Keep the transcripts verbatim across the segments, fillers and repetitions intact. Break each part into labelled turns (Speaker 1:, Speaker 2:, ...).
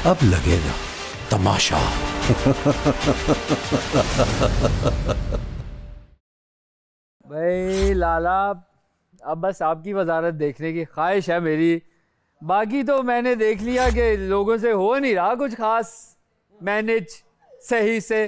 Speaker 1: अब लगेगा तमाशा।
Speaker 2: भाई लाला, अब बस आपकी वजारत देखने की ख्वाहिश है मेरी। बाकी तो मैंने देख लिया कि लोगों से हो नहीं रहा कुछ खास मैनेज सही से।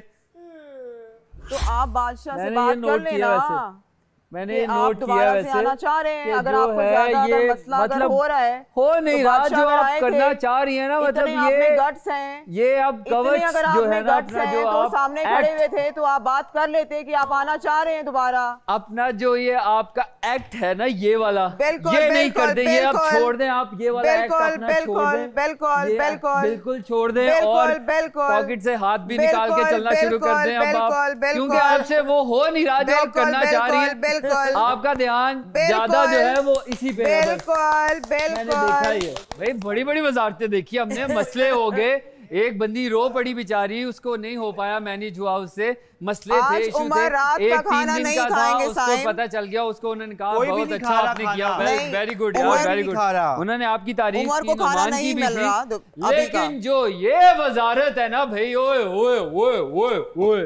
Speaker 3: तो आप बादशाह से
Speaker 2: मैंने
Speaker 3: बात
Speaker 2: ये
Speaker 3: कर
Speaker 2: नोट किया
Speaker 3: लेना
Speaker 2: वैसे, मैंने ये
Speaker 3: कि आप
Speaker 2: नोट किया
Speaker 3: दोबारा से
Speaker 2: वैसे
Speaker 3: आना चाह रहे हैं।
Speaker 2: कि
Speaker 3: अगर
Speaker 2: जो
Speaker 3: आपको
Speaker 2: है
Speaker 3: ज्यादा अगर
Speaker 2: ये
Speaker 3: मसला अगर
Speaker 2: मतलब
Speaker 3: हो रहा है
Speaker 2: हो नहीं
Speaker 3: तो
Speaker 2: रहा
Speaker 3: बादशाह
Speaker 2: जो
Speaker 3: अगर
Speaker 2: आप
Speaker 3: आए
Speaker 2: करना
Speaker 3: थे,
Speaker 2: चाह रही है ना, मतलब
Speaker 3: इतने आप में
Speaker 2: ये
Speaker 3: गट्स हैं,
Speaker 2: ये आप कवच
Speaker 3: इतने अगर
Speaker 2: जो
Speaker 3: आप
Speaker 2: है
Speaker 3: में
Speaker 2: ना
Speaker 3: गट्स
Speaker 2: अपना
Speaker 3: हैं
Speaker 2: जो
Speaker 3: तो
Speaker 2: आप
Speaker 3: सामने खड़े हुए थे तो आप बात कर लेते कि आप आना चाह रहे हैं दोबारा।
Speaker 2: अपना जो ये आपका एक्ट है ना ये वाला,
Speaker 3: बिल्कुल,
Speaker 2: ये नहीं
Speaker 3: बिल्कुल,
Speaker 2: करते, ये आप
Speaker 3: बिल्कुल,
Speaker 2: छोड़ दें, आप ये वाला एक्ट
Speaker 3: बिल्कुल,
Speaker 2: अपना छोड़
Speaker 3: बिल्कुल,
Speaker 2: दें,
Speaker 3: बिल्कुल,
Speaker 2: ये
Speaker 3: बिल्कुल,
Speaker 2: बिल्कुल छोड़ दें
Speaker 3: बिल्कुल,
Speaker 2: और
Speaker 3: बिल्कुल,
Speaker 2: पॉकेट से हाथ भी निकाल के
Speaker 3: बिल्कुल,
Speaker 2: चलना शुरू कर दें अब आप,
Speaker 3: बिल्कुल, बिल्कुल,
Speaker 2: क्योंकि आपसे वो हो नहीं रहा जो आप
Speaker 3: बिल्कुल,
Speaker 2: करना चाह रही हैं।
Speaker 3: बिल्कुल,
Speaker 2: आपका ध्यान ज्यादा जो है वो इसी पे है।
Speaker 3: बिल्कुल बिल्कुल
Speaker 2: मैंने देखा ही है भाई, बड़ी बड़ी वजारतें देखी हमने, मसले हो गए, एक बंदी रो पड़ी बेचारी, उसको नहीं हो पाया मैनेज हुआ, उससे मसले थे, इशू थे, एक तीन दिन का था, उसको पता चल गया, उसको उन्होंने कहा बहुत अच्छा आपने किया, वेरी गुड यार, वेरी गुड, उन्होंने आपकी तारीफ की, नुमान की भी थी। लेकिन जो ये वजारत है ना भाई, ओए ओए ओए ओए ओए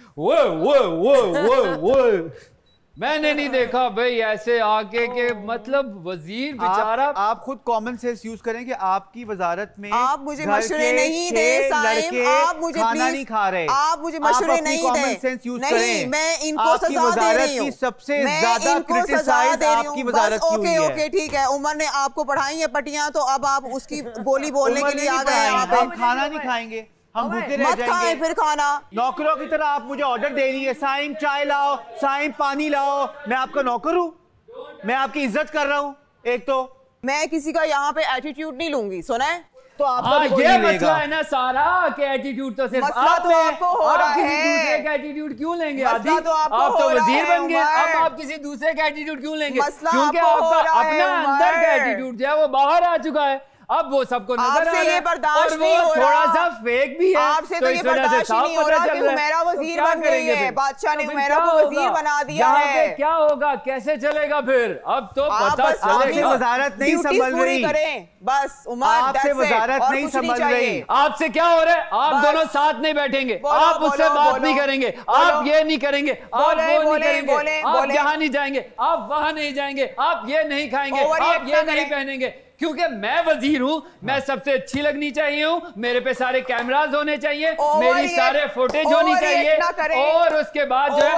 Speaker 2: ओए ओए ओए ओए मैंने नहीं देखा भाई ऐसे आके के, मतलब वजीर बेचारा।
Speaker 4: आप, आप खुद कॉमन सेंस यूज करें कि आपकी वजारत में
Speaker 3: आप मुझे मशवरे नहीं दे साइम, आप मुझे
Speaker 4: खाना नहीं खा रहे,
Speaker 3: आप मुझे मशवरे नहीं दे,
Speaker 4: कॉमन सेंस यूज
Speaker 3: नहीं,
Speaker 4: करें।
Speaker 3: मैं इनको सजा दे रही हूँ,
Speaker 4: सबसे ज्यादा क्रिटिसाइज आपकी वजारत की हुई है।
Speaker 3: ओके ओके ठीक है, उमर ने आपको पढ़ाई है पटियां, तो अब आप उसकी बोली बोलने के लिए आ गए।
Speaker 4: हम खाना नहीं खाएंगे, हम भूखे रह जाएंगे,
Speaker 3: फिर खाना
Speaker 4: नौकरों की तरह आप मुझे ऑर्डर दे रही है, साइम चाय लाओ, साइम पानी लाओ, मैं आपका नौकर हूँ, मैं आपकी इज्जत कर रहा हूँ। एक तो
Speaker 3: मैं किसी का यहाँ पे एटीट्यूड नहीं लूंगी, सुना है
Speaker 4: तो आपका
Speaker 2: भी ये मसला है ना सारा कि एटीट्यूड तो सिर्फ आप
Speaker 3: तो आपको हो रहा है,
Speaker 2: किसी दूसरे का एटीट्यूड क्यों लेंगे? आदि
Speaker 3: तो
Speaker 2: आप तो वजीर बन गए, अब आप किसी दूसरे का एटीट्यूड क्यों लेंगे? क्योंकि आपका अपना अंदर का एटीट्यूड जो है वो बाहर आ चुका है, अब वो सबको नजर आ रहा है,
Speaker 3: बर्दाश्त
Speaker 2: और वो थोड़ा सा फेक भी है,
Speaker 3: आपसे तो ये बर्दाश्त नहीं हो रहा कि हुमैरा वजीर बन गई है, बादशाह ने हुमैरा को वजीर बना दिया है।
Speaker 2: क्या होगा, कैसे चलेगा फिर? अब तो पता चलेगा।
Speaker 4: वजारत नहीं संभल रही,
Speaker 3: बस उमर
Speaker 4: आपसे वजारत नहीं संभल रही।
Speaker 2: आपसे क्या हो रहा है? आप दोनों साथ नहीं बैठेंगे, आप उससे बात नहीं करेंगे, आप ये नहीं करेंगे, आप वो नहीं करेंगे, आप यहाँ नहीं जाएंगे, आप वहां नहीं जाएंगे, आप ये नहीं खाएंगे, आप ये नहीं पहनेंगे, क्योंकि मैं वजीर हूँ, मैं सबसे अच्छी लगनी चाहिए हूँ, मेरे पे सारे कैमरास होने चाहिए, मेरी सारे फुटेज होनी चाहिए, और उसके बाद जो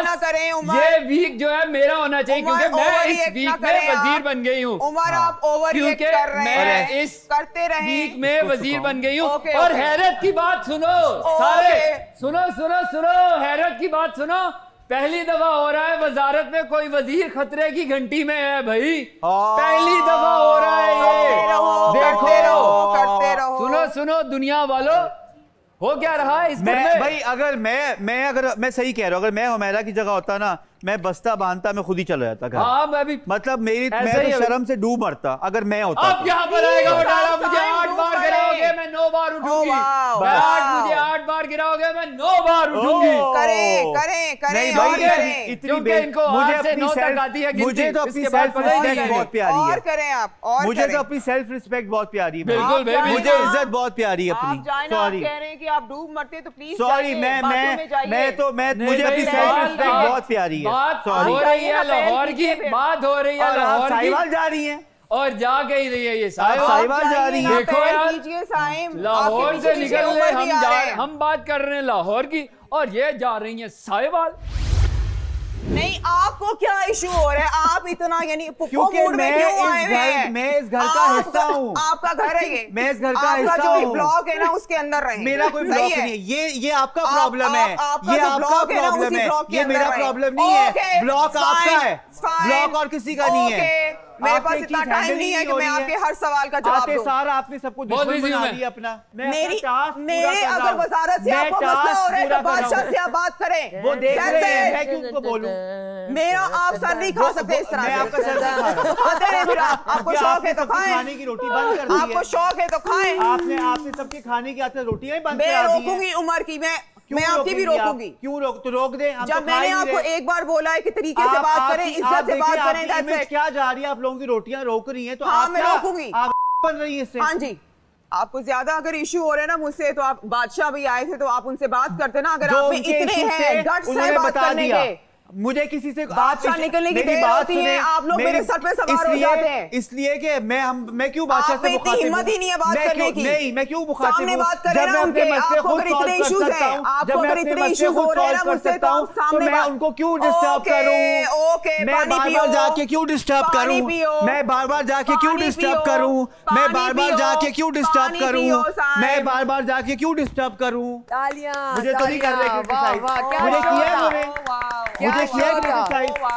Speaker 2: है ये वीक जो है मेरा होना चाहिए, क्योंकि मैं इस वीक में वजीर बन गई हूँ, क्योंकि मैं इस वीक में वजीर बन गई हूँ। और हैरत की बात सुनो सारे, सुनो सुनो सुनो हैरत की बात सुनो, पहली दफा हो रहा है वजारत में कोई वजीर खतरे की घंटी में है भाई, पहली दफा हो रहा है ये, देखो
Speaker 3: करते रहो, करते रहो।
Speaker 2: सुनो सुनो दुनिया वालों, हो क्या रहा है इस
Speaker 4: मैं
Speaker 2: में?
Speaker 4: भाई अगर मैं मैं अगर मैं सही कह रहा हूँ, अगर मैं हुमैरा की जगह होता ना, मैं बस्ता बांधता, मैं खुद ही चला जाता घर।
Speaker 2: हाँ, मैं भी
Speaker 4: मतलब मेरी मैं तो शर्म से डूब मरता अगर मैं होता।
Speaker 2: अब यहाँ पर आएगा बटाला, मुझे आठ बार गिराओगे मैं नौ बार उठूंगी, आज मुझे आठ बार गिराओगे मैं नौ बार उठूंगी।
Speaker 3: करें करें करें और करें,
Speaker 2: इतनी इनको आठ से नौ तक आती है,
Speaker 4: मुझे तो अपनी सेल्फ रिस्पेक्ट बहुत प्यारी है,
Speaker 3: और करें आप, और
Speaker 4: मुझे तो अपनी सेल्फ रिस्पेक्ट बहुत प्यारी है,
Speaker 2: बिल्कुल
Speaker 4: मुझे इज्जत बहुत प्यारी है अपनी।
Speaker 3: सॉरी कह रहे हैं कि आप डूब मरते तो प्लीज
Speaker 4: सॉरी, मैं मैं मैं तो मैं मुझे अपनी सेल्फ रिस्पेक्ट बहुत प्यारी है। सॉरी,
Speaker 2: लाहौर की बात हो रही है, लाहौर
Speaker 4: साहिवाल जा रही हैं
Speaker 2: और जा गई रही है ये
Speaker 4: साहिवाल जा रही है।
Speaker 2: देखो यार, लाहौर से निकल रहे हम जा हम बात कर रहे हैं लाहौर की, और ये जा रही है साहिवाल।
Speaker 3: नहीं, आपको क्या इशू हो रहा है? आप इतना यानी
Speaker 4: क्योंकि मैं इस घर मैं इस घर का हिस्सा हूँ,
Speaker 3: आपका घर है ये,
Speaker 4: मैं इस घर का हिस्सा हूँ,
Speaker 3: ब्लॉक है ना उसके अंदर रहे।
Speaker 4: मेरा कोई ब्लॉक नहीं है, ये ये आपका प्रॉब्लम है, ये आपका प्रॉब्लम है, ये मेरा प्रॉब्लम नहीं है, ब्लॉक आपका है, ब्लॉक और किसी का नहीं है।
Speaker 3: मेरे पास इतना टाइम नहीं है कि मैं आपके हर सवाल का जवाब दूं।
Speaker 4: सारा आपने सबको दुश्मन बना दिया अपना।
Speaker 3: मेरी मेरे अगर वजारत से आपको मसला हो रहा है तो बादशाह से आप बात करें,
Speaker 4: वो देख रहे हैं, मैं क्यों उनको बोलूं?
Speaker 3: मेरा आप सर नहीं खा सकते इस तरह से।
Speaker 4: मैं आपका सर नहीं खा
Speaker 3: रहा। आपको शौक है तो खाएं,
Speaker 4: खाने की रोटी बंद कर दी है,
Speaker 3: आपको शौक है तो खाएं।
Speaker 4: आपने आपने सबके खाने की आते रोटियां ही बंद
Speaker 3: करा दी हैं। मैं रोकूंगी उमर की, मैं मैं आपकी भी रोकूंगी।
Speaker 4: क्यों रोक? तो रोक दे।
Speaker 3: जब मैंने आपको एक बार बोला है कि तरीके से बात करें, इज्जत से बात करें, दैट्स इट।
Speaker 4: क्या जा रही है? आप लोगों की रोटियां रोक रही हैं तो
Speaker 3: हाँ,
Speaker 4: आप
Speaker 3: मैं रोकूंगी।
Speaker 4: आप बन रही है इससे।
Speaker 3: हाँ जी, आपको ज्यादा अगर इशू हो रहे हैं ना मुझसे, तो आप बादशाह भी आए थे तो आप उनसे बात करते ना, अगर आप में इतने हैं गट्स है बात करने के।
Speaker 4: मुझे किसी से
Speaker 3: बादशाह निकलने की देर होती है, आप लोग मेरे सर पे सवार हो जाते हैं।
Speaker 4: इसलिए कि मैं हम मैं क्यों बादशाह से मुखातिब हूं?
Speaker 3: हिम्मत ही नहीं है बात करने की।
Speaker 4: नहीं, मैं क्यों मुखातिब हूं?
Speaker 3: बात कर रहे हैं उनके, आपको अगर इतने इश्यूज हैं, आपको अगर इतने इश्यूज हो रहे हैं ना मुझसे, तो आप सामने
Speaker 4: मैं उनको क्यों डिस्टर्ब करूं?
Speaker 3: ओके,
Speaker 4: मैं बार-बार जाके क्यों डिस्टर्ब करूं? मैं बार-बार जाके क्यों डिस्टर्ब करूं? मैं बार-बार जाके क्यों डिस्टर्ब करूं? मैं बार-बार जाके क्यों डिस्टर्ब करूं?
Speaker 5: तालियां,
Speaker 4: मुझे तो नहीं कर रहे क्रिटिसाइज, मुझे किया है मुझे किया क्रिटिसाइज।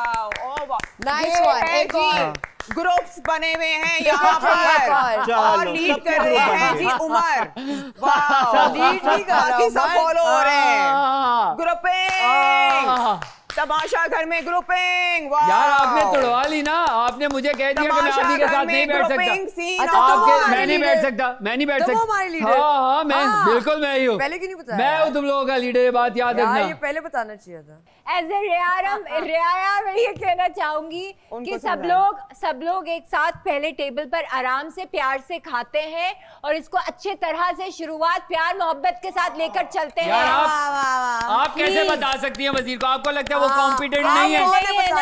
Speaker 5: नाइस वन, एक और
Speaker 3: ग्रुप्स बने हुए हैं यहाँ पर और लीड कर रहे हैं जी उमर। वाह, लीड नहीं कर रहा, सब फॉलो हो रहे हैं। ग्रुपिंग, तमाशा घर में ग्रुपिंग।
Speaker 2: यार आपने तोड़वा ली ना, आपने मुझे कह दिया कि मैं आदि के साथ नहीं बैठ सकता।
Speaker 5: अच्छा,
Speaker 2: आपके मैं नहीं बैठ सकता, मैं नहीं बैठ सकता। हाँ हाँ मैं बिल्कुल मैं ही हूँ,
Speaker 5: पहले क्यों नहीं बताया?
Speaker 2: मैं हूँ तुम लोगों का लीडर, ये बात याद रखना।
Speaker 5: ये पहले बताना चाहिए था।
Speaker 6: एज ए रियारम रियाया मैं ये कहना चाहूंगी कि सब लोग सब लोग एक साथ पहले टेबल पर आराम से प्यार से खाते हैं और इसको अच्छे तरह से शुरुआत प्यार मोहब्बत के साथ लेकर चलते हैं।
Speaker 2: यार आप, आप कैसे बता सकती हैं वजीर को? आपको लगता है वो कॉम्पिटेंट नहीं है?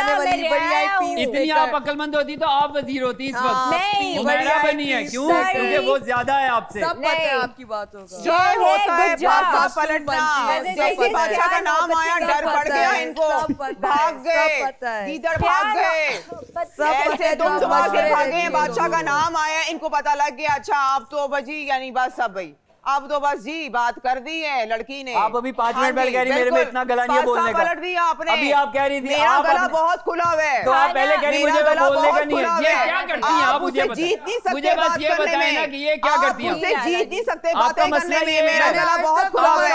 Speaker 2: इतनी आप अक्लमंद होती तो आप वजीर होती इस वक्त।
Speaker 6: नहीं,
Speaker 2: उमैरा बनी है क्यों? क्योंकि वो ज्यादा है आपसे।
Speaker 5: सब पता है आपकी बात होगा।
Speaker 3: जो होता है बादशाह पलटना, जैसे बादशाह का नाम आया डर पड़ गया इनको, भाग गए, इधर भाग गए, ऐसे तुम सुबह से भागे हैं, बादशाह का नाम आया, इनको पता लग गया अच्छा आप तो बजी यानी बस सब भाई अब तो बस जी बात कर दी है लड़की ने।
Speaker 2: आप अभी पांच मिनट पहले कह रही मेरे में इतना गला नहीं है बोलने का।
Speaker 3: पलट दिया आपने।
Speaker 2: अभी आप कह रही थी
Speaker 3: मेरा गला बहुत खुला हुआ है।
Speaker 2: तो आप पहले कह रही मुझे बोलने का नहीं है। ये क्या करती हैं आप? मुझे
Speaker 3: जीत नहीं सकते,
Speaker 2: मुझे बस ये बताएं ना कि ये क्या करती हैं?
Speaker 3: मुझे जीत नहीं सकते बातें करने में, मेरा गला बहुत खुला हुआ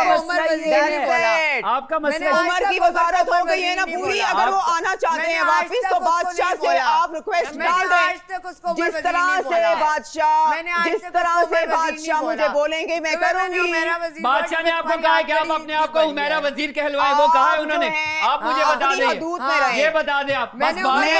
Speaker 3: है। आपका मसला उमर की वजारत हो गई है ना पूरी, अगर वो आना चाहते हैं वापिस तो बादशाह से आप रिक्वेस्ट डाल दें। जिस तरह से बादशाह जिस तरह से बादशाह मुझे बोलेंगे मैं करूंगी।
Speaker 2: बादशाह ने आपको कहा है कि आप अपने आप को उमैरा वजीर कहलवाएं, वो कहा है उन्होंने? आप मुझे बता दें, ये बता दें आप। बस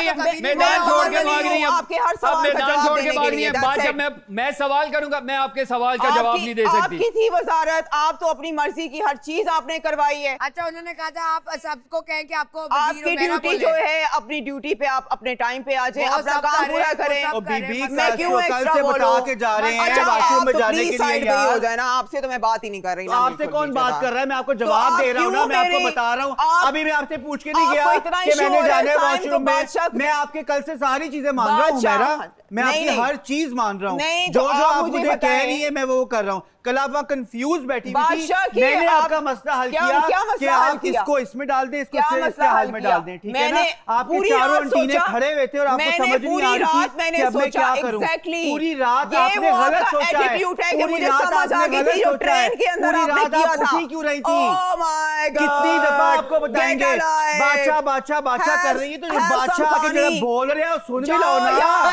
Speaker 2: मैदान छोड़ के भाग रही हैं, आप मैदान छोड़ के भाग रही हैं। बादशाह मैं मैं सवाल करूंगा, मैं आपके सवाल का जवाब नहीं दे सकती।
Speaker 3: आपकी थी वजारत, आप तो अपनी मर्जी की हर चीज आपने करवाई है।
Speaker 5: अच्छा उन्होंने कहा था आप सबको कहें कि आपको
Speaker 3: आपकी ड्यूटी जो है, अपनी ड्यूटी पे आप अपने टाइम पे आ जाए, अपना काम पूरा करें। मैं क्यों एक्स्ट्रा बोलूं?
Speaker 4: के जा रहे हैं बाथरूम में जाने के लिए यार।
Speaker 3: हो जाए ना, आपसे तो मैं बात ही नहीं कर रही।
Speaker 4: आपसे कौन बात कर रहा है? मैं आपको जवाब दे रहा हूँ ना, मैं आपको बता रहा हूँ। अभी मैं आपसे पूछ के नहीं गया कि मैंने जाना है वॉशरूम में। मैं आपके कल से सारी चीजें मान रहा हूँ मेरा, मैं आपकी हर चीज मान रहा हूँ। जो जो आप मुझे कह रही है मैं वो कर रहा हूँ। कल आप वहाँ कंफ्यूज बैठी हुई थी, मैंने आपका मसला हल किया कि आप इसको इसमें डाल दें, इसको इसके हाल में डाल दें, ठीक है ना? आपके चारों अंटीने खड़े हुए थे और आपको समझ नहीं आ रही थी कि अब मैं क्या करूं। पूरी रात आपने गलत सोचा है, पूरी रात आपने गलत सोचा है, पूरी रात आप उठी क्यों रही थी? कितनी दफा आपको बताएंगे बादशाह बादशाह बादशाह कर रही है, तो बादशाह आके जरा बोल रहे हो सुन भी लो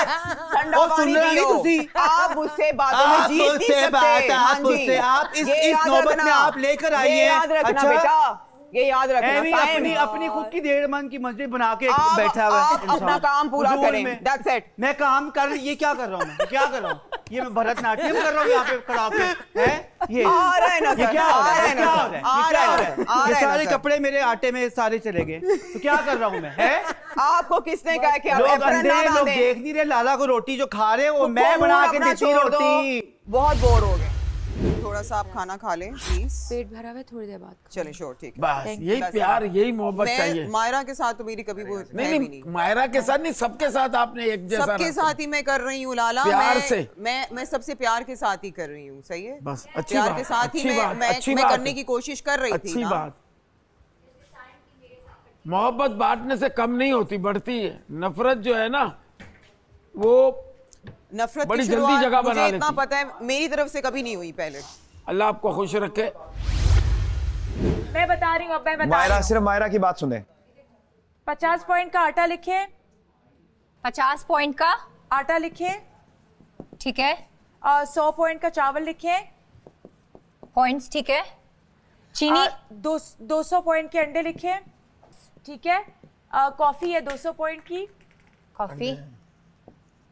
Speaker 4: ना, और सुन रहे नहीं तुसी।
Speaker 3: आप मुझसे बातों में जीत नहीं सकते।
Speaker 4: मुझसे आप इस इस नौबत में आप लेकर आई हैं।
Speaker 3: अच्छा बेटा ये याद रखना,
Speaker 4: अपनी अपनी खुद की डेढ़ मन की मस्जिद बना के बैठा हुआ है इंसान।
Speaker 3: अपना काम पूरा करें, दैट्स इट।
Speaker 4: मैं काम कर ये क्या कर रहा हूँ? मैं क्या कर रहा हूँ? ये मैं भरतनाट्यम कर रहा हूँ यहाँ पे खड़ा होकर, हैं? ये
Speaker 3: आ रहा है ना,
Speaker 4: ये क्या हो रहा है? क्या हो रहा है?
Speaker 3: आ रहा है?
Speaker 4: ये सारे कपड़े मेरे आटे में सारे चले गए, तो क्या कर रहा हूँ मैं? है
Speaker 3: आपको किसने कहा कि
Speaker 4: लोग अंधे लोग देख नहीं रहे लाला को रोटी जो खा रहे हैं वो मैं बना के देती रोटी।
Speaker 3: बहुत बोर हो गए, थोड़ा सा आप खाना खा लें प्लीज।
Speaker 6: पेट भरा हुआ है, थोड़ी देर बाद
Speaker 3: चलिए श्योर ठीक है।
Speaker 7: बस यही प्यार यही मोहब्बत चाहिए।
Speaker 3: मायरा के साथ तो मेरी कभी वो
Speaker 7: नहीं नहीं मायरा के साथ नहीं, सबके साथ आपने एक जैसा
Speaker 3: सबके साथ ही मैं कर रही हूँ लाला,
Speaker 7: प्यार
Speaker 3: मैं,
Speaker 7: से
Speaker 3: मैं मैं सबसे प्यार के साथ ही कर रही हूँ, सही है?
Speaker 7: बस अच्छी
Speaker 3: प्यार
Speaker 7: बात,
Speaker 3: के साथ ही मैं मैं, मैं करने की कोशिश कर रही थी।
Speaker 7: अच्छी बात, मोहब्बत बांटने से कम नहीं होती, बढ़ती है। नफरत जो है ना वो
Speaker 3: नफरत
Speaker 7: बड़ी जल्दी जगह बना लेती।
Speaker 3: इतना पता है मेरी तरफ से कभी नहीं हुई पहले।
Speaker 7: अल्लाह आपको खुश रखे।
Speaker 8: मैं बता रही हूँ, अब मैं बता
Speaker 9: मायरा, सिर्फ मायरा की बात सुने।
Speaker 8: पचास पॉइंट का आटा लिखे।
Speaker 6: पचास पॉइंट का
Speaker 8: आटा लिखे,
Speaker 6: ठीक है।
Speaker 8: और सौ पॉइंट का चावल लिखे,
Speaker 6: पॉइंट्स, ठीक है। चीनी
Speaker 8: दो दो सौ पॉइंट के अंडे लिखे, ठीक है। कॉफी है दो सौ पॉइंट की,
Speaker 6: कॉफी।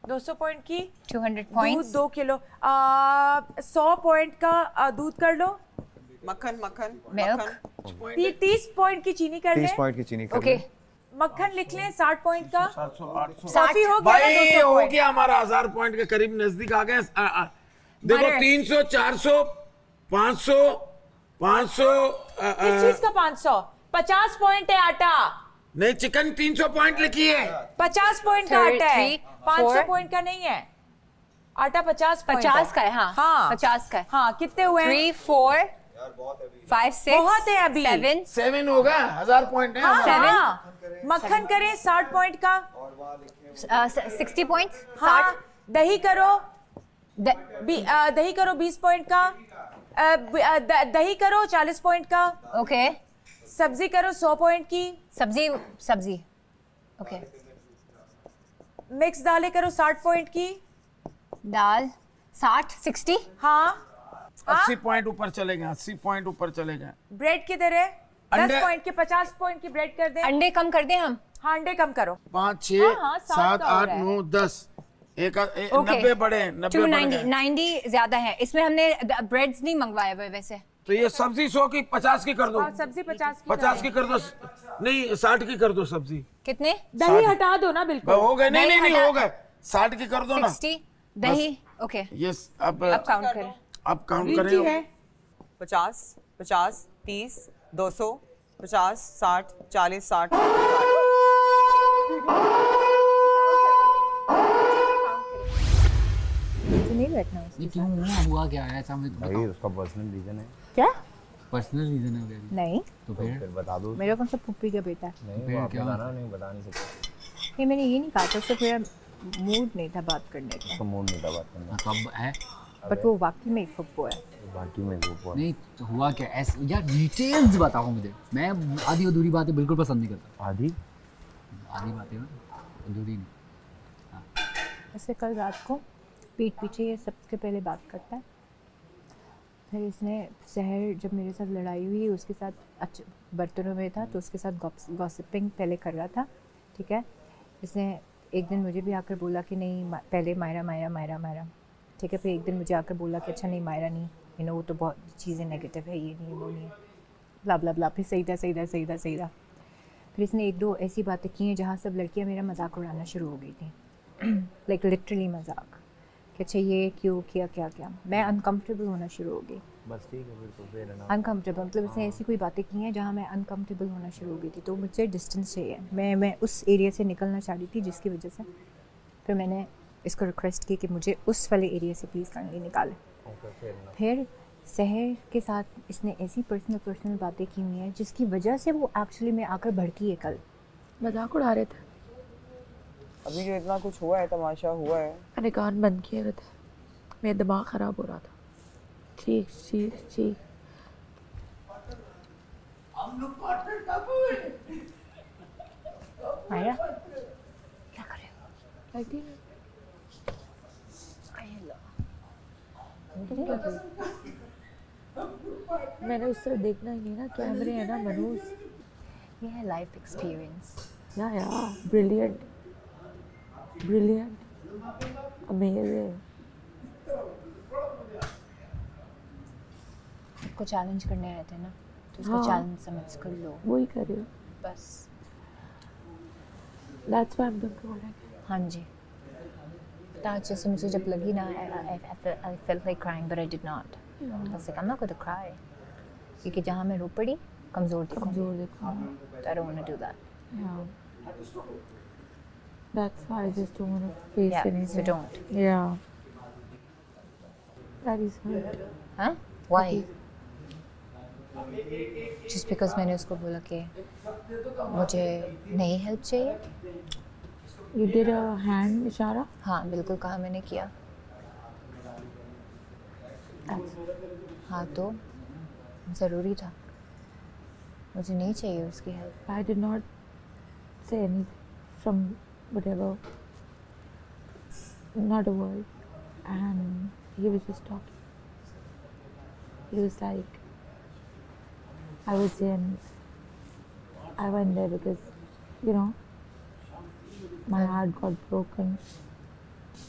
Speaker 8: दो सौ पॉइंट की
Speaker 6: टू हंड्रेड पॉइंट्स
Speaker 8: दूध दो किलो सौ पॉइंट का आ, दूध कर लो
Speaker 3: मक्खन मक्खन
Speaker 8: मिल्क तीस पॉइंट की चीनी कर लें
Speaker 4: तीस पॉइंट की चीनी कर
Speaker 6: ओके
Speaker 8: मक्खन लिख लें साठ पॉइंट का
Speaker 7: सात सौ आठ सौ
Speaker 8: कॉफी हो गया
Speaker 7: भाई
Speaker 8: ना दो सौ
Speaker 7: हो
Speaker 8: पॉइंट
Speaker 7: गया हमारा हजार पॉइंट के करीब नजदीक आ गए आ, आ, देखो
Speaker 6: Butter.
Speaker 7: तीन सौ चार सौ पाँच सौ पाँच सौ
Speaker 8: किस चीज का पाँच सौ पचास पॉइंट है आटा
Speaker 7: नहीं चिकन तीन सौ पॉइंट लिखी है
Speaker 8: पचास पॉइंट का
Speaker 6: Thirty,
Speaker 8: आटा है पाँच सौ
Speaker 6: four.
Speaker 8: पॉइंट का नहीं है आटा पचास
Speaker 6: पचास का है हाँ
Speaker 8: हाँ
Speaker 6: पचास का है
Speaker 8: हाँ कितने हुए
Speaker 6: थ्री फोर फाइव सिक्स
Speaker 8: बहुत है अभी
Speaker 6: सेवन
Speaker 7: सेवन होगा हजार पॉइंट है
Speaker 8: हाँ,
Speaker 7: हमारा।
Speaker 8: हाँ। मक्खन करें साठ पॉइंट का
Speaker 6: सिक्सटी पॉइंट
Speaker 8: हाँ दही करो
Speaker 6: द-
Speaker 8: बी- आ, दही करो बीस पॉइंट का आ, ब- आ, द- दही करो चालीस पॉइंट का
Speaker 6: ओके
Speaker 8: सब्जी करो सौ पॉइंट की
Speaker 6: सब्जी सब्जी ओके
Speaker 8: मिक्स दालें करो साठ पॉइंट की
Speaker 6: दाल साठ सिक्सटी
Speaker 8: हाँ
Speaker 7: अस्सी पॉइंट ऊपर चले गए अस्सी पॉइंट ऊपर चले गए
Speaker 8: ब्रेड किधर है दस
Speaker 7: अंडे-
Speaker 8: पॉइंट के पचास पॉइंट की ब्रेड कर दे
Speaker 6: अंडे कम कर दें हम
Speaker 8: हाँ अंडे कम करो
Speaker 7: पाँच छः
Speaker 8: हाँ, हाँ, सात
Speaker 7: सात
Speaker 8: का हो
Speaker 7: आठ
Speaker 8: रहा है।
Speaker 7: नौ दस एक ए-
Speaker 6: ओके
Speaker 7: नब्बे बड़े हैं, नब्बे
Speaker 6: टू
Speaker 7: बढ़
Speaker 6: नाइन्टी
Speaker 7: गए।
Speaker 6: नाइन्टी ज्यादा है इसमें हमने ब्रेड्स नहीं मंगवाए हुए वैसे
Speaker 7: तो ये सब्जी सौ की पचास की कर दो
Speaker 8: और सब्जी पचास की
Speaker 7: पचास की कर दो नहीं साठ की कर दो सब्जी
Speaker 6: कितने
Speaker 8: दही हटा दो ना बिल्कुल
Speaker 7: हो गए नहीं
Speaker 6: दही
Speaker 7: नहीं नहीं
Speaker 6: हटा-
Speaker 7: हो गए साठ की कर दो ना
Speaker 6: सिक्सटी दही ओके
Speaker 7: यस अब
Speaker 6: अब काउंट करें
Speaker 7: अब काउंट
Speaker 8: लीची
Speaker 7: करें
Speaker 8: है
Speaker 3: पचास पचास तीस दो सौ पचास साठ चालीस साठ
Speaker 6: नहीं बैठना
Speaker 2: ये क्यों हुआ हुआ क्या है ऐसा मुझे
Speaker 4: भाई उसका पर्सनल रीजन है
Speaker 6: क्या
Speaker 2: पर्सनल रीजन है मेरी
Speaker 6: नहीं
Speaker 2: तो फिर
Speaker 4: फिर बता दो
Speaker 6: मेरा कौन सा पुप्पी का बेटा है
Speaker 4: नहीं
Speaker 2: फिर
Speaker 4: वो आप
Speaker 2: क्या?
Speaker 4: बताना नहीं बता नहीं सकते
Speaker 6: ये मैंने ये नहीं कहा था उससे मेरा मूड नहीं था बात करने का
Speaker 4: उसका मूड नहीं था बात करने
Speaker 2: कब है
Speaker 6: बट वो वाकई में एक फुप्पो है
Speaker 4: का। बाकी में वो
Speaker 2: नहीं तो हुआ क्या ऐसे यार डिटेल्स बताओ मुझे मैं आधी अधूरी बातें बिल्कुल पसंद नहीं करता
Speaker 4: आधी
Speaker 2: आधी बातें ना अधूरी नहीं
Speaker 6: ऐसे कल रात को पीठ पीछे ये सबसे पहले बात करता है फिर इसने शहर जब मेरे साथ लड़ाई हुई उसके साथ अच्छे बर्तनों में था तो उसके साथ गॉसिपिंग पहले कर रहा था ठीक है इसने एक दिन मुझे भी आकर बोला कि नहीं मा- पहले मायरा मायरा मायरा मायरा ठीक है फिर एक दिन मुझे आकर बोला कि अच्छा नहीं मायरा नहीं यू नो वो तो बहुत चीज़ें नेगेटिव है ये नहीं वो नहीं है ब्ला ब्ला ब्ला फिर सही था सही था सही था सही था फिर इसने एक दो ऐसी बातें की हैं जहाँ सब लड़कियाँ मेरा मजाक उड़ाना शुरू हो गई थी लाइक लिटरली मजाक कि अच्छा ये क्यों किया क्या क्या मैं अनकम्फर्टेबल होना शुरू हो गई
Speaker 4: बस ठीक है फिर तो फिर ना
Speaker 6: अनकम्फर्टेबल मतलब इसने ऐसी कोई बातें की हैं जहाँ मैं अनकम्फर्टेबल होना शुरू हो गई थी तो मुझसे डिस्टेंस चाहिए मैं मैं उस एरिया से निकलना चाह रही थी जिसकी वजह से फिर मैंने इसको रिक्वेस्ट की कि मुझे उस वाले एरिया से प्लीज़ काइंडली निकालें फिर शहर के साथ इसने ऐसी पर्सनल पर्सनल बातें की हुई हैं जिसकी वजह से वो एक्चुअली में आकर भड़की है कल
Speaker 9: मजाक उड़ा रहे थे
Speaker 3: अभी जो इतना कुछ हुआ है तमाशा हुआ है
Speaker 9: मैंने कान बंद किए हुए थे मेरा दिमाग ख़राब हो रहा था चीख चीख चीख
Speaker 6: मायरा क्या कर रहे हो
Speaker 9: मैंने उस तरह देखना ही नहीं ना कैमरे है ना मनोज
Speaker 6: ये है लाइफ एक्सपीरियंस
Speaker 9: या या ब्रिलियंट ब्रिलियंट अमेजिंग
Speaker 6: आपको चैलेंज करने रहते हैं ना तो इसको
Speaker 9: हाँ।
Speaker 6: चैलेंज समझ कर लो
Speaker 9: वही कर रही हूँ
Speaker 6: बस
Speaker 9: that's why I am controlling
Speaker 6: हाँ जी आज जैसे मुझे जब लगी ना I felt like crying but I did not I was like I am not going to cry क्योंकि जहाँ मैं रो पड़ी कमज़ोर थी
Speaker 9: कमजोर देखो
Speaker 6: तो I don't want to do that
Speaker 9: yeah that's why I just don't want to face
Speaker 6: Yeah, so
Speaker 9: anything
Speaker 6: don't.
Speaker 9: yeah that is hurt
Speaker 6: हाँ व्हाई जस्ट बिकॉज मैंने उसको बोला कि मुझे नहीं हेल्प चाहिए
Speaker 9: you did a hand इशारा
Speaker 6: हाँ बिल्कुल कहा मैंने किया
Speaker 9: That's-
Speaker 6: हाँ तो ज़रूरी था मुझे नहीं चाहिए उसकी help
Speaker 9: I did not say anything from whatever, not a word, and he was just talking. He was like, I was in, I went there because, you know, my heart got broken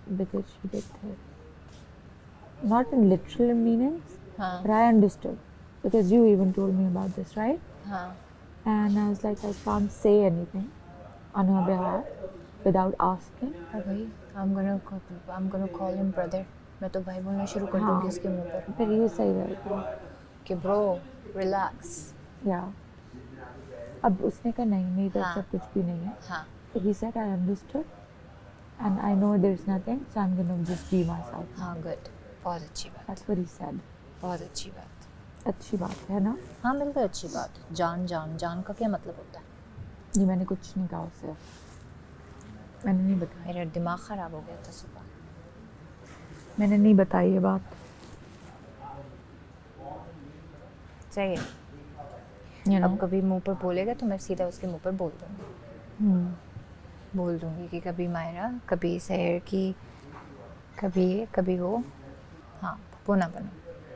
Speaker 9: because she did this. Not in literal meanings,
Speaker 6: हाँ.
Speaker 9: but I understood because you even told me about this, right?
Speaker 6: हाँ.
Speaker 9: And I was like, I can't say anything on her behalf without asking.
Speaker 6: और भाई, I'm gonna I'm gonna call him brother. मैं तो भाई बोलना शुरू कर दूँगी उसके मुँह पर.
Speaker 9: फिर you say that.
Speaker 6: कि bro, relax.
Speaker 9: Yeah. अब उसने कहा नहीं मेरी तरफ से कुछ भी नहीं है.
Speaker 6: हाँ.
Speaker 9: He said I understood, and I know there's nothing, so I'm gonna just be myself.
Speaker 6: हाँ, good. बहुत अच्छी बात.
Speaker 9: That's what he said.
Speaker 6: बहुत अच्छी बात.
Speaker 9: अच्छी बात है ना?
Speaker 6: हाँ बिल्कुल अच्छी बात. जान जान जान का क्या मतलब होता है?
Speaker 9: नहीं मैंने कुछ नहीं कहा उससे. मैंने नहीं बताया.
Speaker 6: मेरा दिमाग खराब हो गया था सुबह.
Speaker 9: मैंने नहीं बताई ये बात.
Speaker 6: सही है. You know? अब कभी मुंह पर बोलेगा तो मैं सीधा उसके मुंह पर बोल दूँगी.
Speaker 9: hmm.
Speaker 6: बोल दूँगी कि कभी मायरा, कभी सहर की, कभी ये, कभी वो. हाँ, पप्पू ना बनो.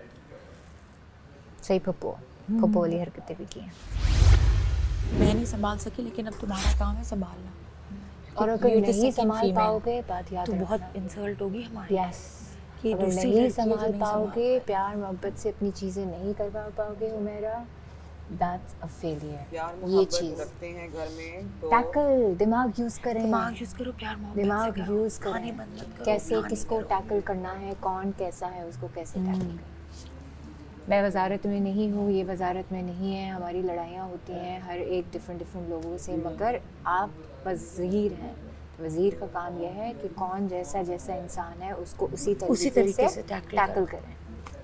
Speaker 6: सही पप्पू. पप्पू वाली हरकतें भी की हैं.
Speaker 8: मैं नहीं संभाल सकी लेकिन अब तुम्हारा काम है संभालना.
Speaker 6: और अगर नहीं संभाल पाओगे बात याद
Speaker 8: तो बहुत इंसल्ट होगी हमारी.
Speaker 6: यस. अगर नहीं संभाल पाओगे, प्यार मोहब्बत से अपनी चीज़ें नहीं करवा पाओगे उमेरा, that's a failure. ये चीज़
Speaker 3: रखते हैं घर में तो
Speaker 6: टैकल दिमाग यूज़ करें.
Speaker 8: दिमाग यूज़ करो, प्यार मोहब्बत
Speaker 6: दिमाग यूज़ करें. कैसे किसको टैकल करना है, कौन कैसा है, उसको कैसे टैकल करें. मैं वजारत में नहीं हूँ, ये वजारत में नहीं है. हमारी लड़ाइयाँ होती हैं हर एक डिफरेंट डिफरेंट लोगों से, मगर आप वज़ीर हैं. वज़ीर का काम यह है कि कौन जैसा जैसा इंसान है उसको उसी तरीके,
Speaker 8: उसी तरीके से, से
Speaker 6: टैकल करें.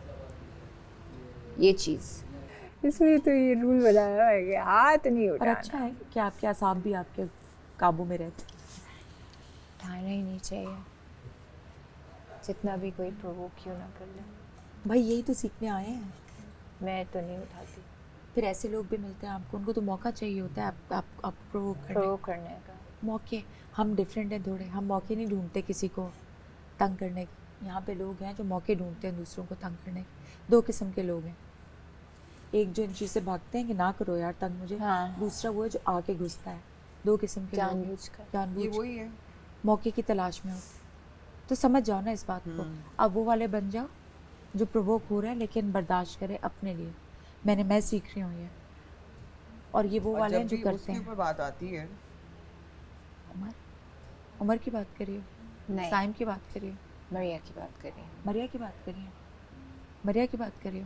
Speaker 6: ये चीज़ इसलिए तो ये रूल बनाया है कि हाथ नहीं उठाना.
Speaker 8: और अच्छा है कि आपके असाब भी आपके काबू में रहते.
Speaker 6: उठाना ही नहीं चाहिए जितना भी कोई प्रोवोक क्यों ना कर ले.
Speaker 8: भाई यही तो सीखने आए हैं.
Speaker 6: मैं तो नहीं उठाती.
Speaker 8: फिर ऐसे लोग भी मिलते हैं आपको, उनको तो मौका चाहिए होता है आप आप आप प्रोवोक करने,
Speaker 6: प्रोवोक करने का
Speaker 8: मौके. हम डिफरेंट हैं थोड़े, हम मौके नहीं ढूंढते किसी को तंग करने के. यहाँ पे लोग हैं जो मौके ढूंढते हैं दूसरों को तंग करने के. दो किस्म के लोग हैं. एक जो इन चीज़ से भागते हैं कि ना करो यार तंग मुझे. हाँ. दूसरा वो है जो आके घुसता है. दो किस्म के
Speaker 6: जानबूझ कर.
Speaker 8: जानबूझ.
Speaker 3: ये वही है.
Speaker 8: मौके की तलाश में हो तो समझ जाओ ना इस बात को. अब वो वाले बन जाओ जो प्रोवोक हो रहा है लेकिन बर्दाश्त करे अपने लिए. मैंने मैं सीख रही हूँ ये. और ये वो वाले हैं जो करते हैं.
Speaker 3: बात आती है
Speaker 8: उमर उमर की बात करिए, साइम की बात करिए,
Speaker 6: मरिया की बात करिए.
Speaker 8: मरिया की बात करिए. मरिया की बात करिए.